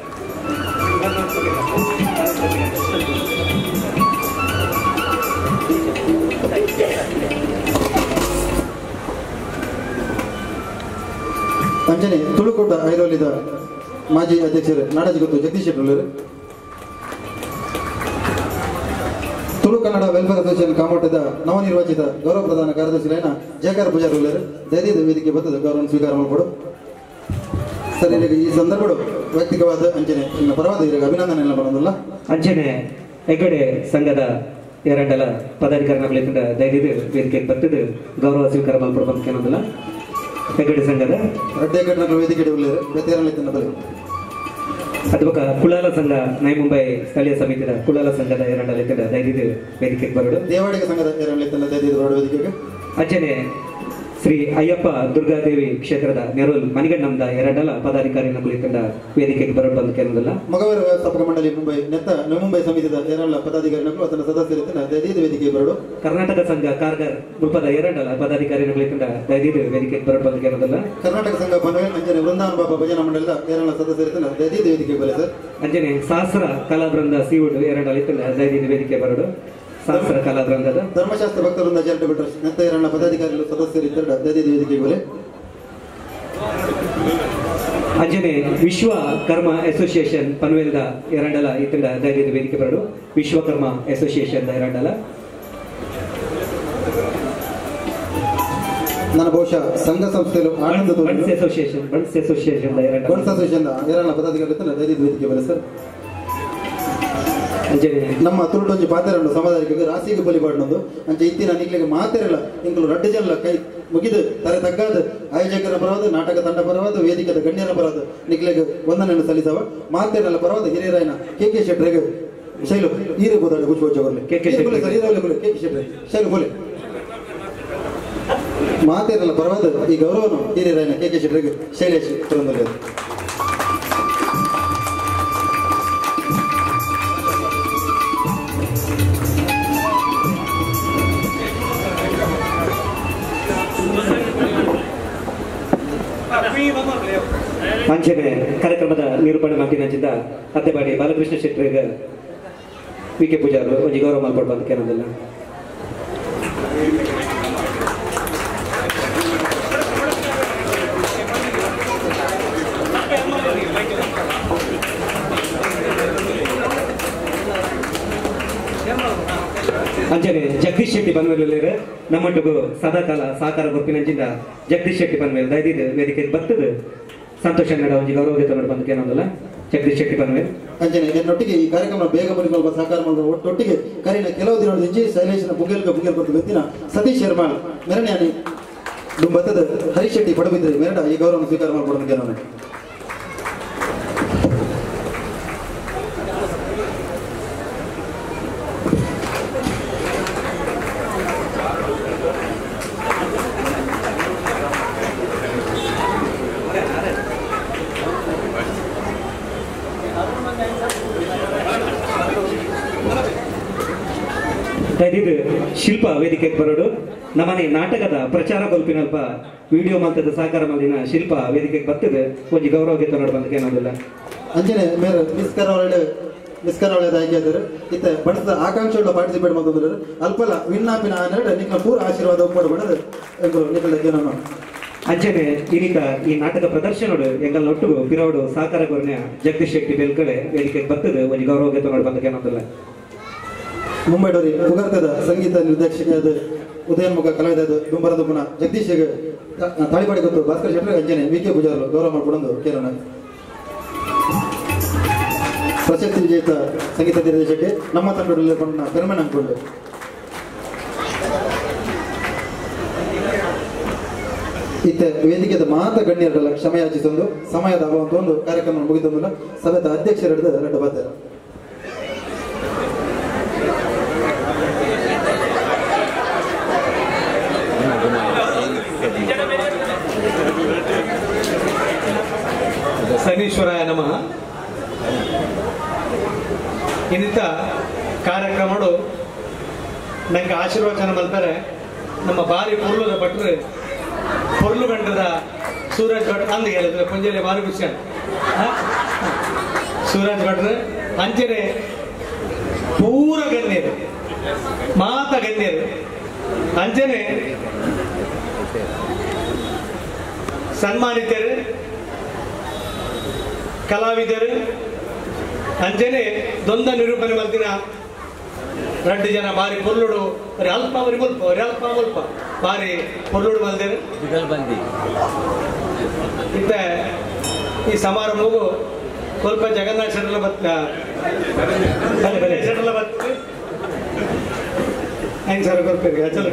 [SPEAKER 3] ಅಂಜನೆ ತುಳುಕೋಟ ಐರೋಲಿದ ಮಾಜಿ ಅಧ್ಯಕ್ಷರು ನಾಡಾಜಿ ಗೊತ್ತು ಜಗದೀಶ್ ಶೆಟ್ಟರು ತುಳು ಕನ್ನಡ ವೆಲ್ಫೇರ್ ಅಸೋಸಿಯೇಷನ್ ಕಾಮೋಟದ ನವನಿರ್ವಾಚಿತ ಗೌರವ ಪ್ರಧಾನ ಕಾರ್ಯದರ್ಶಿಗಳೇನ ಜಯಕಾರ ಪೂಜಾರಿ ದಯವಿಟ್ಟು ವೇದಿಕೆ ಬರ್ತದೆ ಗೌರವ ಸ್ವೀಕಾರ ಮಾಡಿಕೊಡು ಸರಿ ಈ ಸಂದರ್ಭಗಳು ವೈಯಕ್ತಿಕವಾದ ಅಂಜನೆ ಇನ್ನು ಪರವಾದ ಇವರಿಗೆ ಅಭಿನಂದನೆ ಎಲ್ಲ ಮಾಡೋದಲ್ಲ
[SPEAKER 4] ಅಂಚನೆ ಹೆಗ್ಗಡೆ ಸಂಘದ ಎರಡಲ ಪದಾಧಿಕಾರಿಗಳಿಂದ ದಯವಿಟ್ಟು ವೇದಿಕೆಗೆ ಬರ್ತದೆ ಗೌರವ ಸ್ವೀಕಾರ ಮಾಡ್ಕೊಡ್ಬಂತ ಏನಂದಲ್ಲ ಹೆಗ್ಗಡೆ ಸಂಘದ
[SPEAKER 3] ರೆಡ್ಡೆ ವೇದಿಕೆ ಬೇತೆರಲ್ಲಿದ್ದ ಬಲೆ
[SPEAKER 4] ಅಥವಾ ಕುಳಾಲ ಸಂಘ ನೈ ಮುಂಬೈ ಸ್ಥಳೀಯ ಸಮಿತಿಯ ಕುಳಾಲ ಸಂಘದ ಎರಡಲ್ಲಿದ್ದ ದಯವಿಟ್ಟು ವೇದಿಕೆಗೆ ಬರಡು
[SPEAKER 3] ದೇವಾಡಿಗ ಸಂಘದ ಎರಡಲ್ಲಿದ್ದ ದಯವಿಟ್ಟು ವೇದಿಕೆಗೆ
[SPEAKER 4] ಅಂಚನೆ ಶ್ರೀ ಅಯ್ಯಪ್ಪ ದುರ್ಗಾದೇವಿ ಕ್ಷೇತ್ರದ ನೆರೂಲ್ ಮನಿಗಣ್ಣಂದ ಎರಡಲ ಪದಾಧಿಕಾರಿಗಳ ಕುರಿತಂಡ ವೇದಿಕೆಗೆ ಬರಲು ಬಂದು ಕೇಂದ್ರದಲ್ಲ
[SPEAKER 3] ಮಗವರ ವ್ಯವಸ್ಥಾಪಕ ಮಂಡಳಿ ಮುಂಬೈ ನೆತ್ತ ಮುಂಬೈ ಸಮಿತಿದ ಎರಡಲ ಪದಾಧಿಕಾರಿಗಳು ಅದರ ಸದಸ್ಯರಿದ್ದ ದೈದೀದ ವೇದಿಕೆಗೆ ಬರಲು
[SPEAKER 4] ಕರ್ನಾಟಕ ಸಂಘ ಕಾರ್ಗರ್ ಮುಲ್ಪದ ಎರಡಲ ಪದಾಧಿಕಾರಿಗಳ ಕುರಿತಂಡ ದೈದೀದ ವೇದಿಕೆಗೆ ಬರಲು ಬಂದು ಕೇಂದ್ರದಲ್ಲ
[SPEAKER 3] ಕರ್ನಾಟಕ ಸಂಘ ಪನವೇಲ್ ಅಂಜನೆ ವೃಂದಾವನ ಬಾಬಾ ಭಜನಾ ಮಂಡಳದ ಎರಡಲ ಸದಸ್ಯರಿದ್ದ ದೈದೀದ ವೇದಿಕೆಗೆ ಬರಲಿ ಸರ್
[SPEAKER 4] ಅಂಜನೆ ಸಹಸ್ರ ಕಲಾವೃಂದ ಸಿವುಡ್ ಎರಡಲ ಇತ್ತಂಡ ದೈದೀದ ವೇದಿಕೆ ಬರಡು ಸಹಸ್ರ ಕಲಾವೃಂದದ
[SPEAKER 3] ಧರ್ಮಶಾಸ್ತ್ರ ಭಕ್ತವೃಂದ ಚಾರಿಟಬಲ್ ಟ್ರಸ್ಟ್ ನೆತ್ತ ಎರಡಲ ಪದಾಧಿಕಾರಿಗಳು ಸದಸ್ಯರಿದ್ದ ದೈದೀದ ವೇದಿಕೆಗೆ ಬರಲಿ
[SPEAKER 4] ಅಂಜನೆ ವಿಶ್ವ ಕರ್ಮ ಅಸೋಸಿಯೇಷನ್ ಪನ್ವೇಲ್ದ ಎರಡಲ ಇತ್ತಂಡ ದೈದೀದ ವೇದಿಕೆ ಬರಡು ವಿಶ್ವಕರ್ಮ ಅಸೋಸಿಯೇಷನ್ ಎರಡಲ
[SPEAKER 3] ನನ್ನ ಬಹುಶಃ ಸಂಘ ಸಂಸ್ಥೆಗಳು ಆನಂದ
[SPEAKER 4] ಬಣ್ಸ್ ಅಸೋಸಿಯೇಷನ್ ಬಣ್ಸ್ ಅಸೋಸಿಯೇಷನ್ ಎರಡಲ
[SPEAKER 3] ಬಣ್ಸ್ ಅಸೋಸಿಯೇಷನ್ ಎರಡಲ ಪದಾಧಿಕಾರಿಗಳು ದೈದೀದ ವೇದಿಕೆ ಬರಲಿ ಸರ್ ನಮ್ಮ ತುರುಟೊಂಜಿ ಪಾತೆರನ್ನು ಸಮಾಧಾನಕ್ಕೆ ರಾಸಿಗೆ ಬಲಿ ಬಾಡ್ನೊಂದು ಅಂಚೆ ಇತ್ತಿನ ನಿಕ್ಲಿಗೆ ಮಾತೆರಲ್ಲ ಇಂಕಲು ರಡ್ಡು ಜಲ್ಲ ಕೈ ಮುಗಿದು ತರೆ ತಗ್ಗಾದ ಆಯೋಜಕರ ಪರವಾದ ನಾಟಕ ತಂಡ ಪರವಾದ ವೇದಿಕೆದ ಗಣ್ಯರ ಪರವಾದ ನಿಕ್ಲಿಗೆ ವಂದನೆಯನ್ನು ಸಲ್ಲಿಸವ ಮಾತೆರಲ್ಲ ಪರವಾದ ಹಿರಿಯರಾಯನ ಕೆ ಕೆ ಶೆಟ್ರಿಗೆ ಶೈಲು ಈರು ಗೋದಾಡ ಗುಚ್ಚ ಬರಲಿ K K Shetty K K Shetty ಶೈಲು ಬೋಲೆ ಮಾತೆರಲ್ಲ ಪರವಾದ ಈ ಗೌರವನು ಹಿರಿಯರಾಯನ ಕೆ ಕೆ ಶೆಟ್ರಿಗೆ ಶೈಲೇಶ್ ಪುರಂದಲ್ಲಿ
[SPEAKER 4] ಅಂಚನೆ ಕಾರ್ಯಕ್ರಮದ ನಿರೂಪಣೆ ಮಾತಿನಂಚಿದ್ದ ಅತ್ತೆಬಾಡಿ ಬಾಲಕೃಷ್ಣ ಶೆಟ್ಟರಿಗೆ ವಿ ಕೆ ಪೂಜಾರು ಒಂಜಿ ಗೌರವ ಮಾಡ್ಕೊಡ್ಬಂದು ಕೇನೋದಿಲ್ಲ ಅಂಚನೆ ಜಗದೀಶ್ ಶೆಟ್ಟಿ ಪನ್ವೇಲ್ ನಮ್ಮೊಟ್ಟಿಗೂ ಸದಾಕಾಲ ಸಹಕಾರ ಗುಂಪಿನಂಚಿಂದ ಜಗದೀಶ್ ಶೆಟ್ಟಿ ಪನ್ವೇಲ್ ದಯದಿದ್ದು ವೇದಿಕೆಗೆ ಬರ್ತದೆ ಸಂತೋಷ ನಡ ಒಂಜಿ ಗೌರವ ತಗೊಂಡು ಬಂದು ಕೇನೋದಲ್ಲ ಜಗದೀಶ್ ಶೆಟ್ಟಿ ಪನ್ವೇಲ್
[SPEAKER 3] ಅಂಜನೆ ನನ್ನೊಟ್ಟಿಗೆ ಈ ಕಾರ್ಯಕ್ರಮ ಬೇಗ ಬರಿಕೊಳ್ಳುವ ಸಹಕಾರ ಮಾಡುವ ಒಟ್ಟೊಟ್ಟಿಗೆ ಕರಿನ ಕೆಲವು ದಿನ ಹೆಜ್ಜೆ ಶೈಲೇಶನ ಪುಗೇಲ್ಗ ಪುಗೇಲ್ ಕೊಟ್ಟು ಬೆತ್ತಿನ ಸತೀಶ್ ಶರ್ಮಾ ಮೆರಣ್ಯಾನಿ ಡುಂಬತ್ತದ ಹರೀಶ್ ಶೆಟ್ಟಿ ಪಡಬಿದ್ರೆ ಮೆರಡ ಈ ಗೌರವ ಸ್ವೀಕಾರ ಮಾಡ್ಕೊಡೋದು ಕೇನೋನೆ
[SPEAKER 4] ಇದು ಶಿಲ್ಪ ವೇದಿಕೆಗೆ ಬರೋಡು ನಮ್ಮನೆ ನಾಟಕದ ಪ್ರಚಾರ ಗೊಲ್ಪಿನಲ್ಪ ವಿಡಿಯೋ ಮಾತದ ಸಹಕಾರ ಮಾಡಿನ ಶಿಲ್ಪ ವೇದಿಕೆಗೆ ಬರ್ತದೆ ಒಂಜಿ ಗೌರವ ಗೀತ ನೋಡಿ ಬಂದಕ್ಕೆ ಅನ್ನೋದಿಲ್ಲ
[SPEAKER 3] ಅಂಜನೆ ಮೇರೆ ಮಿಸ್ಕರ ಒಳ್ಳೆ ಮಿಸ್ಕರ ಒಳ್ಳೆದ ಆಗಿದ್ದಾರೆ ಇತ್ತ ಬಣದ ಆಕಾಂಕ್ಷೆಗಳ ಪಾರ್ಟಿಸಿಪೇಟ್ ಮಾಡ್ತಿದ್ರು ಅಲ್ಪಲ ವಿಣ್ಣಾಪಿನ ಆನೆರಡು ನಿಕ್ಕ ಪೂರ ಆಶೀರ್ವಾದ ಒಪ್ಪಡು ಬಣದ ನಿಕ್ಕಳಕ್ಕೆ
[SPEAKER 4] ಅಂಚನೆ ಇನ್ನಿತ ಈ ನಾಟಕ ಪ್ರದರ್ಶನೋಡು ಎಂಗಲ್ ಒಟ್ಟಿಗೂ ಪಿರೋಡು ಸಹಕಾರ ಕೊರನೆ ಜಗದೀಶ್ ಶೆಟ್ಟಿ ಬೆಲ್ಕಡೆ ವೇದಿಕೆಗೆ ಬರ್ತದೆ ಒಂಜಿ ಗೌರವ ಗೀತ ನೋಡಿ ಬಂದಕ್ಕೆ ಅನ್ನೋದಿಲ್ಲ
[SPEAKER 3] ಮುಂಬೈಡೋರಿ ಉಗರ್ತದ ಸಂಗೀತ ನಿರ್ದೇಶಕದ ಉದಯನ್ಮುಖ ಕಲಾವಿದ ಡುಂಬರದ ಪುನಃ ಜಗದೀಶ್ ತಾಳಿಪಾಡಿ ಗೊತ್ತು ಭಾಸ್ಕರ್ ಶೆಟ್ಟರ್ ಅಂಜನೆ ವಿ ಕೆ ಪೂಜಾರು ಗೌರವ ಮಾಡಿಕೊಂಡು ಕೇಳೋಣ ಪ್ರಶಸ್ತಿ ವಿಜೇತ ಸಂಗೀತ ನಿರ್ದೇಶಕ್ಕೆ ನಮ್ಮ ತಂಡದಲ್ಲಿ ಕೊಂಡ ಬೆರಮೆ ಅನ್ಕೊಂಡು ಇತ್ತ ವೇದಿಕೆದ ಮಾತ ಗಣ್ಯರಲ್ಲ ಕ್ಷಮೆ ಯಾಚಿಸೊಂದು ಸಮಯದ ಅಭಾವ ಒಂದು ಕಾರ್ಯಕ್ರಮ ಮುಗಿದ ಸಭೆದ ಅಧ್ಯಕ್ಷರ ಎರಡು ಬದ್ಧ
[SPEAKER 8] ಶನೀಶ್ವರಾಯ ನಮಃ. ಇನ್ನಿತ ಕಾರ್ಯಕ್ರಮಗಳು ನಂಗೆ ಆಶೀರ್ವಚನ ಮಲ್ತಾರೆ ನಮ್ಮ ಬಾರಿ ಪೊರ್ಲುದ ಭಟ್ರು ಪೊರ್ಲು ಗಂಟದ ಸೂರಜ್ ಭಟ್ ಅಂದ್ ಹೇಳಿದ್ರೆ ಪುಂಜಲೆ ಬಾರಿ ಖುಷಿ ಸೂರಜ್ ಭಟ್ರು ಅಂಚನೆ ಪೂರ ಗಣ್ಯರು ಮಾತ ಗಣ್ಯರು ಅಂಚನೆ ಸನ್ಮಾನಿತರು ಕಲಾವಿದರು ಅಂಚನೆ ದೊಂದ ನಿರೂಪಣೆ ಮಲ್ತಿನ ಎರಡು ಜನ ಬಾರಿ ಪೊರ್ಲುಡು ಬರೀ ಅಲ್ಪ ಬರಿ ಮುಲ್ಪ ಬರೀ ಅಲ್ಪ ಮುಲ್ಪ ಬಾರಿ ಪೊರ್ಲುಡು ಮಲ್ದೇರು ಇತ್ತ ಈ ಸಮಾರಂಭವು ಸ್ವಲ್ಪ ಜಗನ್ನಾಥ್ ಶೆಟ್ಟಲ ಬತ್ ಶೆಟ್ಟಲ ಬತ್ ಐದು ಸಾವಿರ ಕೊಡ್ಬೇಕು ಚಲೋ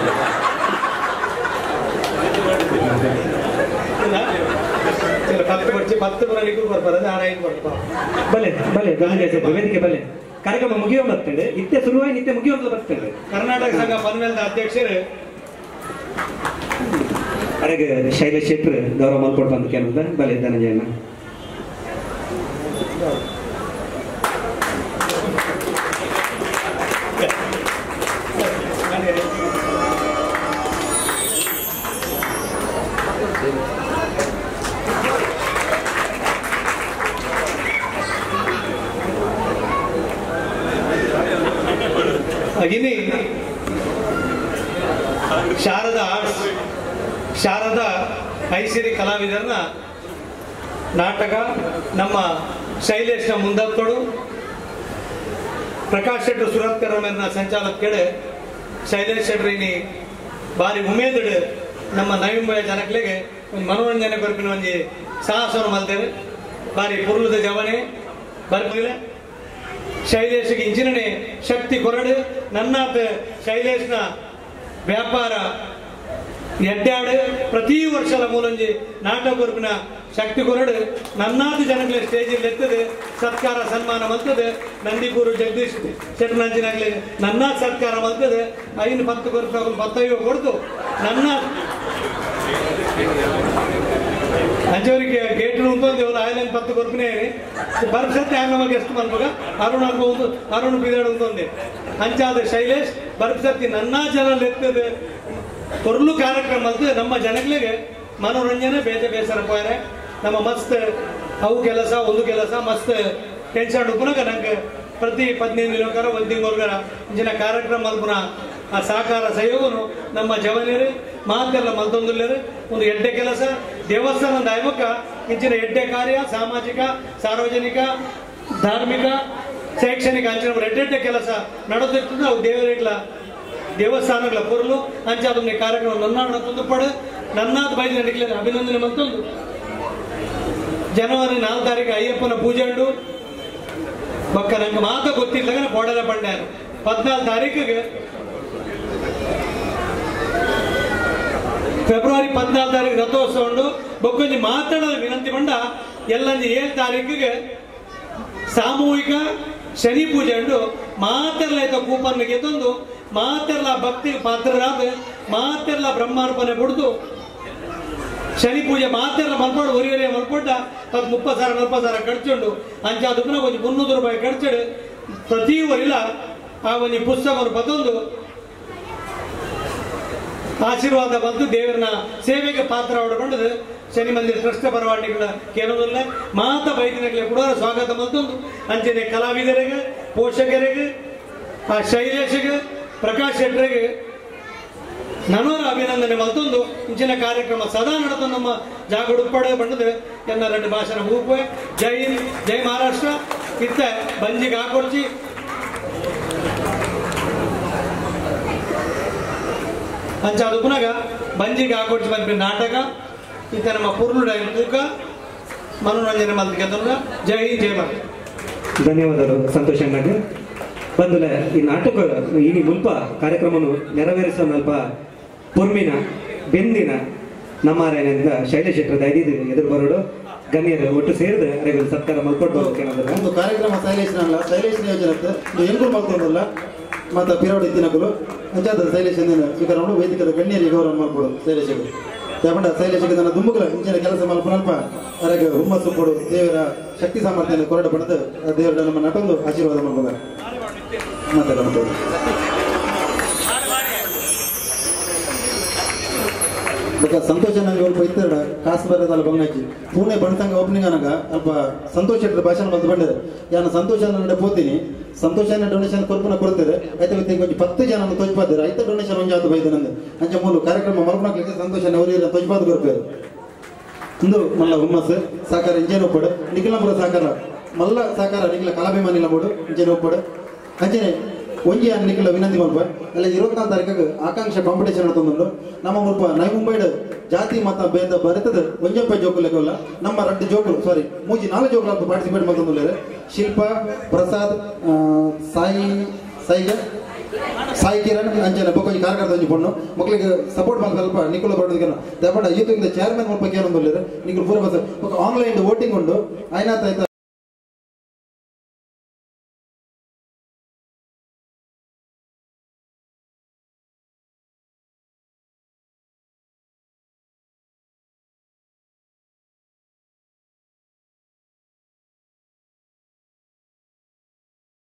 [SPEAKER 8] ಚಲೋ ಪತ್ತು ಕೊಡ್ಚಿ ಪತ್ತು ಬರಲಿಕ್ಕೂ ಕೊಡ್ಬಾರ ನಾನು ಐದು ಕೊಡ್ಪ
[SPEAKER 4] ಬಲೆ ಬಲೆ ವೇದಿಕೆ ಬಲೆ ಕಾರ್ಯಕ್ರಮ ಮುಗಿಯೋ ಬರ್ತದೆ ನಿತ್ಯ ಶುರುವಾಗಿ ನಿತ್ಯ ಮುಗಿಯೋದ್ಲು ಬರ್ತದೆ.
[SPEAKER 8] ಕರ್ನಾಟಕ ಸಂಘ ಪನ್ವೇಲ್ದ ಅಧ್ಯಕ್ಷರು
[SPEAKER 4] ಅರೆಗೆ ಶೈಲೇಶ್ ಶೆಟ್ರು ಗೌರವ ಮಲ್ಪಟ್ಟು ಬಂದು ಕೇಳಿದ ಬಲೆ ಧನಂಜಯನ
[SPEAKER 8] ಇನಿ ಶಾರದಾ ಆರ್ಟ್ಸ್ ಶಾರದಾ ಐಸಿರಿ ಕಲಾವಿದರನ್ನ ನಾಟಕ ನಮ್ಮ ಶೈಲೇಶ್ನ ಮುಂದತ್ತೋಡು ಪ್ರಕಾಶ್ ಶೆಟ್ರು ಸುರತ್ಕರ್ ಮೇಲಿನ ಸಂಚಾಲಕ ಕೇಳಿ ಶೈಲೇಶ್ ಶೆಟ್ರಿನಿ ಬಾರಿ ಉಮೇದಡು ನಮ್ಮ ನೈಂಬಯ ಜನಗಳಿಗೆ ಒಂದು ಮನೋರಂಜನೆ ಬರ್ಪಿನ ಒಂದು ಸಾಹಸವನ್ನು ಮಲ್ತೇವೆ ಬಾರಿ ಪುರ್ಲದ ಜವನೆ ಬರ್ಪಿಲ್ಲ ಶೈಲೇಶ್ಗೆ ಇಂಚಿನನೆ ಶಕ್ತಿ ಕೊರಡು ನನ್ನಾತ ಶೈಲೇಶ್ನ ವ್ಯಾಪಾರ ಎಡ್ಡಾಡು ಪ್ರತಿ ವರ್ಷದ ಮೂಲಂಜಿ ನಾಟಕ ಬರ್ಪಿನ ಶಕ್ತಿ ಕೊರಡು ನನ್ನಾದ ಜನಗಳ ಸ್ಟೇಜಿൽ ಎತ್ತದೆ ಸತ್ಕಾರ ಸನ್ಮಾನ ಮಲ್ತದೆ ನಂದಿಪುರು ಜಗದೀಶ್ ಶೆಟ್ಟಿ ನಂಚಿನಾಗ್ಲಿ ನನ್ನ ಸತ್ಕಾರ ಮಲ್ತದೆ ಐನು ಪತ್ತು ಕೊರಪ ಪತ್ತೈವ ಕೊಡ್ತು ನನ್ನ ಅಂಚವರಿಗೆ ಗೇಟ್ ಉಂಟು ಐಲೈನ್ ಪತ್ತು ಕೊರಪನೇ ಬರ್ಸತ್ತೆ ಆಗ ನಮಗೆ ಎಷ್ಟು ಮಲ್ಪಗ ಅರುಣ್ ಅರ್ಬ ಒಂದು ಅರುಣ್ ಬಿದಾಡು ಉಂಟೊಂದೆ ಅಂಚಾದ ಶೈಲೇಶ್ ಬರ್ಸತ್ತಿ ನನ್ನ ಜನ ಎತ್ತದೆ ತೊರ್ಲು ಕಾರ್ಯಕ್ರಮ ಮಲ್ತದೆ ನಮ್ಮ ಜನಗಳಿಗೆ ಮನೋರಂಜನೆ ಬೇಜ ಬೇಸರ ಪೋಯರೆ ನಮ್ಮ ಮಸ್ತ್ ಅವು ಕೆಲಸ ಒಂದು ಕೆಲಸ ಮಸ್ತ್ ಟೆನ್ಷನ್ ಉಪನಾಗ ನಂಗೆ ಪ್ರತಿ ಹದಿನೈದು ದಿನಕರ ಒಂದು ತಿಂಗಳಗರ ಇಂಚಿನ ಕಾರ್ಯಕ್ರಮ ಮಲ್ಪುನ ಆ ಸಹಕಾರ ಸಹಯೋಗನು ನಮ್ಮ ಜವನಿಯರು ಮಾತೆಲ್ಲ ಮಲ್ತೊಂದುಲ್ಲರು ಒಂದು ಎಡ್ಡೆ ಕೆಲಸ ದೇವಸ್ಥಾನ ದೈವಕ ಇಂಚಿನ ಎಡ್ಡೆ ಕಾರ್ಯ ಸಾಮಾಜಿಕ ಸಾರ್ವಜನಿಕ ಧಾರ್ಮಿಕ ಶೈಕ್ಷಣಿಕ ಅಂಚಿನ ಎಡ್ಡೆಡ್ಡೆ ಕೆಲಸ ನಡೆದಿರ್ತದೆ ಅವು ದೇವರಿಗಳ ದೇವಸ್ಥಾನಗಳ ಪೊರ್ಲು ಅಂಚ ಅದನ್ನ ಕಾರ್ಯಕ್ರಮ ನನ್ನಾಡ ತುಂದುಪಡು ನನ್ನಾದ ಬೈದ ನಡಿಕ್ಲೆ ಅಭಿನಂದನೆ ಮತ್ತೊಂದು ಜನವರಿ ನಾಲ್ಕು ತಾರೀಕು ಅಯ್ಯಪ್ಪನ ಪೂಜೆ ಉಂಟು ಬಕ್ಕ ನಂಗೆ ಮಾತ ಗೊತ್ತಿಲ್ಲ ಬೋಡಲ ಬಂಡೆ ಹದಿನಾಲ್ಕು ತಾರೀಕಿಗೆ ಫೆಬ್ರವರಿ ಹದಿನಾಲ್ಕು ತಾರೀಕು ರಥೋತ್ಸವ ಉಂಟು ಬೊಕ್ಕೊಂಜಿ ಮಾತಾಡೋದು ವಿನಂತಿ ಬಂಡ ಎಲ್ಲಂಜಿ ಏಳು ತಾರೀಕಿಗೆ ಸಾಮೂಹಿಕ ಶನಿ ಪೂಜೆ ಉಂಟು ಮಾತೆಲ್ಲ ಆಯ್ತ ಕೂಪನ್ ಗೆದ್ದೊಂದು ಮಾತೆಲ್ಲ ಭಕ್ತಿ ಪಾತ್ರರಾದ ಮಾತೆಲ್ಲ ಬ್ರಹ್ಮಾರ್ಪಣೆ ಬಿಡ್ದು ಶನಿ ಪೂಜೆ ಮಾತೆಲ್ಲ ಮಲ್ಪಡು ಒರಿವರಿಯ ಮಲ್ಪಟ್ಟ ಅದು ಮುಪ್ಪತ್ತು ಸಾವಿರ ನಲ್ವತ್ತು ಸಾವಿರ ಖರ್ಚುಂಡು ಅಂಚಾದಕ್ಕೂ ಒಂದು ಮುನ್ನೂರು ರೂಪಾಯಿ ಖರ್ಚಡು ಪ್ರತಿ ಒರಿಲ ಆ ಒಂದು ಪುಸ್ತಕವನ್ನು ಬದೊಂದು ಆಶೀರ್ವಾದ ಬಂದು ದೇವರನ್ನ ಸೇವೆಗೆ ಪಾತ್ರ ಹೊಡ್ಕೊಂಡದು ಶನಿ ಮಂದಿರ ಟ್ರಸ್ಟ್ ಪರವಾನಿಗಳ ಕೇಳೋದಿಲ್ಲ ಮಾತ ಬೈದಿನಗಳಿಗೆ ಕೂಡ ಸ್ವಾಗತ ಮತ್ತೊಂದು ಅಂಚನೆ ಕಲಾವಿದರಿಗೆ ಪೋಷಕರಿಗೆ ಆ ಶೈಲೇಶ್ಗೆ ಪ್ರಕಾಶ್ ಶೆಟ್ಟರಿಗೆ ನನವರ ಅಭಿನಂದನೆ ಮತ್ತೊಂದು ಇಂಚಿನ ಕಾರ್ಯಕ್ರಮ ಸದಾ ನಡೆದ ನಮ್ಮ ಜಾಗ ಉಡುಪಡೆ ಬಂಡದ ಎನ್ನ ಎರಡು ಭಾಷಣ ಹೂಪೆ ಜೈ ಹಿಂದ್ ಜೈ ಮಹಾರಾಷ್ಟ್ರ ಇತ್ತ ಬಂಜಿಗೆ ಹಾಕೊಡ್ಚಿ ಅಂಚ ಅದು ಪುನಗ ಬಂಜಿಗೆ ಹಾಕೊಡ್ಚಿ ಬಂದ ನಾಟಕ ಇತ್ತ ನಮ್ಮ ಪುರ್ಲು ತೂಕ ಮನೋರಂಜನೆ ಮಲ್ತಿಗೆ ಜೈ ಹಿಂದ್ ಜೈ ಮಹಾರಾಷ್ಟ್ರ.
[SPEAKER 4] ಧನ್ಯವಾದಗಳು ಸಂತೋಷ ಅಣ್ಣಗೆ ಬಂದುಲ ಈ ನಾಟಕ ಇನಿ ಮುಲ್ಪ ಕಾರ್ಯಕ್ರಮವನ್ನು ನೆರವೇರಿಸುವ ಸ್ವಲ್ಪ ಪೊರ್ಮಿನ ಬೆಂದಿನ ನಮ್ಮಾರೇನಿಂದ ಶೈಲೇಶ್ ಶೆಟ್ಟರ್ ದೈದಿದ್ದು ಎದುರು ಬರೋಡು ಗಣ್ಯರು ಒಟ್ಟು ಸೇರಿದ ಅರೆಗಳು ಸತ್ಕಾರ ಮಲ್ಪಟ್ಟು
[SPEAKER 3] ಒಂದು ಕಾರ್ಯಕ್ರಮ ಶೈಲೇಶ್ನಲ್ಲ ಶೈಲೇಶ್ ಯೋಜನೆ ಎಂಟು ಮಲ್ಕೊಂಡಲ್ಲ ಮತ್ತು ಪಿರೋಡ್ ಇತ್ತಿನಕಲು ಅಂಚಾದ ಶೈಲೇಶ್ ಸ್ವೀಕಾರ ಮಾಡಿ ವೇದಿಕದ ಗಣ್ಯರಿಗೆ ಗೌರವ ಮಾಡ್ಕೊಡು ಶೈಲೇಶಿಗೆ ಯಾಕಂಡ ಶೈಲೇಶಿಗೆ ನನ್ನ ದುಮ್ಮುಗಳ ಇಂಚಿನ ಕೆಲಸ ಮಲ್ಪನಲ್ಪ ಅರೆಗೆ ಹುಮ್ಮಸ್ಸು ಕೊಡು ದೇವರ ಶಕ್ತಿ ಸಾಮರ್ಥ್ಯ ಕೊರಡ ಪಡೆದು ದೇವರ ನಮ್ಮ ನಟೊಂದು ಆಶೀರ್ವಾದ ಮಾಡ್ಬೋದ ಮಾತಾಡೋದು ಬಟ್ ಸಂತೋಷ ನಂಗೆ ಸ್ವಲ್ಪ ಇತ್ತಾರ ಕಾಸು ಬರೋದಲ್ಲ ಬಂಗಾಚಿ ಪುಣೆ ಬಣ್ಸಂಗ ಓಪನಿಂಗ್ ಅನಾಗ ಅಲ್ಪ ಸಂತೋಷ ಇಟ್ಟರೆ ಭಾಷಣ ಬಂದು ಬಂದಿದೆ ಯಾನು ಸಂತೋಷ ನಡೆ ಹೋಗ್ತೀನಿ ಸಂತೋಷನ ಡೊನೇಷನ್ ಕೊರ್ಪುನ ಕೊಡ್ತಾರೆ ಆಯ್ತು ಮತ್ತೆ ಕೊಂಚ ಪತ್ತು ಜನ ತೊಜ್ಪಾದ್ರೆ ಆಯ್ತು ಡೊನೇಷನ್ ಒಂದು ಜಾತು ಬೈದು ನಂದು ಅಂಚೆ ಮೂಲು ಕಾರ್ಯಕ್ರಮ ಮಲ್ಪನಾಕ್ಲಿಕ್ಕೆ ಸಂತೋಷ ಅವರಿಗೆ ತೊಜ್ಪಾದು ಕೊರ್ಪೇರು ಇಂದು ಮಲ್ಲ ಹುಮ್ಮಸ್ ಸಾಕಾರ ಇಂಜೇನು ಒಪ್ಪಡು ನಿಖಿಲಪುರ ಸಾಕಾರ ಮಲ್ಲ ಸಾಕಾರ ನಿಖಿಲ ಕಲಾಭಿಮಾನಿಲ ಬೋಡು ಇಂಜೇನು ಒಪ್ಪಡು ಅಂಚೆನೆ ಒಂಜಿ ಅನ್ನಿಕ್ಲ ವಿನಂತಿ ಮಲ್ಪ ಎಲ್ಲ ಇರುವತ್ನಾಲ್ಕು ತಾರೀಕಿಗೆ ಆಕಾಂಕ್ಷೆ ಕಾಂಪಿಟೇಷನ್ ತಂದುಂಡು ನಮ್ಮ ಮುಲ್ಪ ನೈ ಮುಂಬೈಡ್ ಜಾತಿ ಮತ ಭೇದ ಬರೆತದ ಒಂಜಪ್ಪ ಜೋಕುಲು ಲೆಕ್ಕಲ್ಲ ನಮ್ಮ ಎರಡು ಜೋಕುಲು ಸಾರಿ ಮೂಜಿ ನಾಲ್ಕು ಜೋಕುಲು ಅಂತ ಪಾರ್ಟಿಸಿಪೇಟ್ ಮಾಡ್ತಂದುಲ್ಲೇರೆ ಶಿಲ್ಪ ಪ್ರಸಾದ್ ಸಾಯಿ ಸಾಯಿಗೆ ಸಾಯಿ ಕಿರಣ್ ಅಂಚನೆ ಬೊಕ್ಕ ಕಾರ್ಯಕರ್ತ ಒಂಜಿ ಪೊಣ್ಣು ಮಕ್ಕಳಿಗೆ ಸಪೋರ್ಟ್ ಮಾಡಿ ಸ್ವಲ್ಪ ನಿಖುಲ ಬರೋದಕ್ಕೆ ದಯಪಡ ಯೂತ್ ಚೇರ್ಮನ್ ಮುಲ್ಪ ಕೇಳೊಂದುಲ್ಲೇರೆ ನಿಖುಲ್ ಪೂರ ಬಸ್ ಆನ್ಲೈನ್ ವೋಟಿಂಗ್ ಉಂಡು ಐನಾತ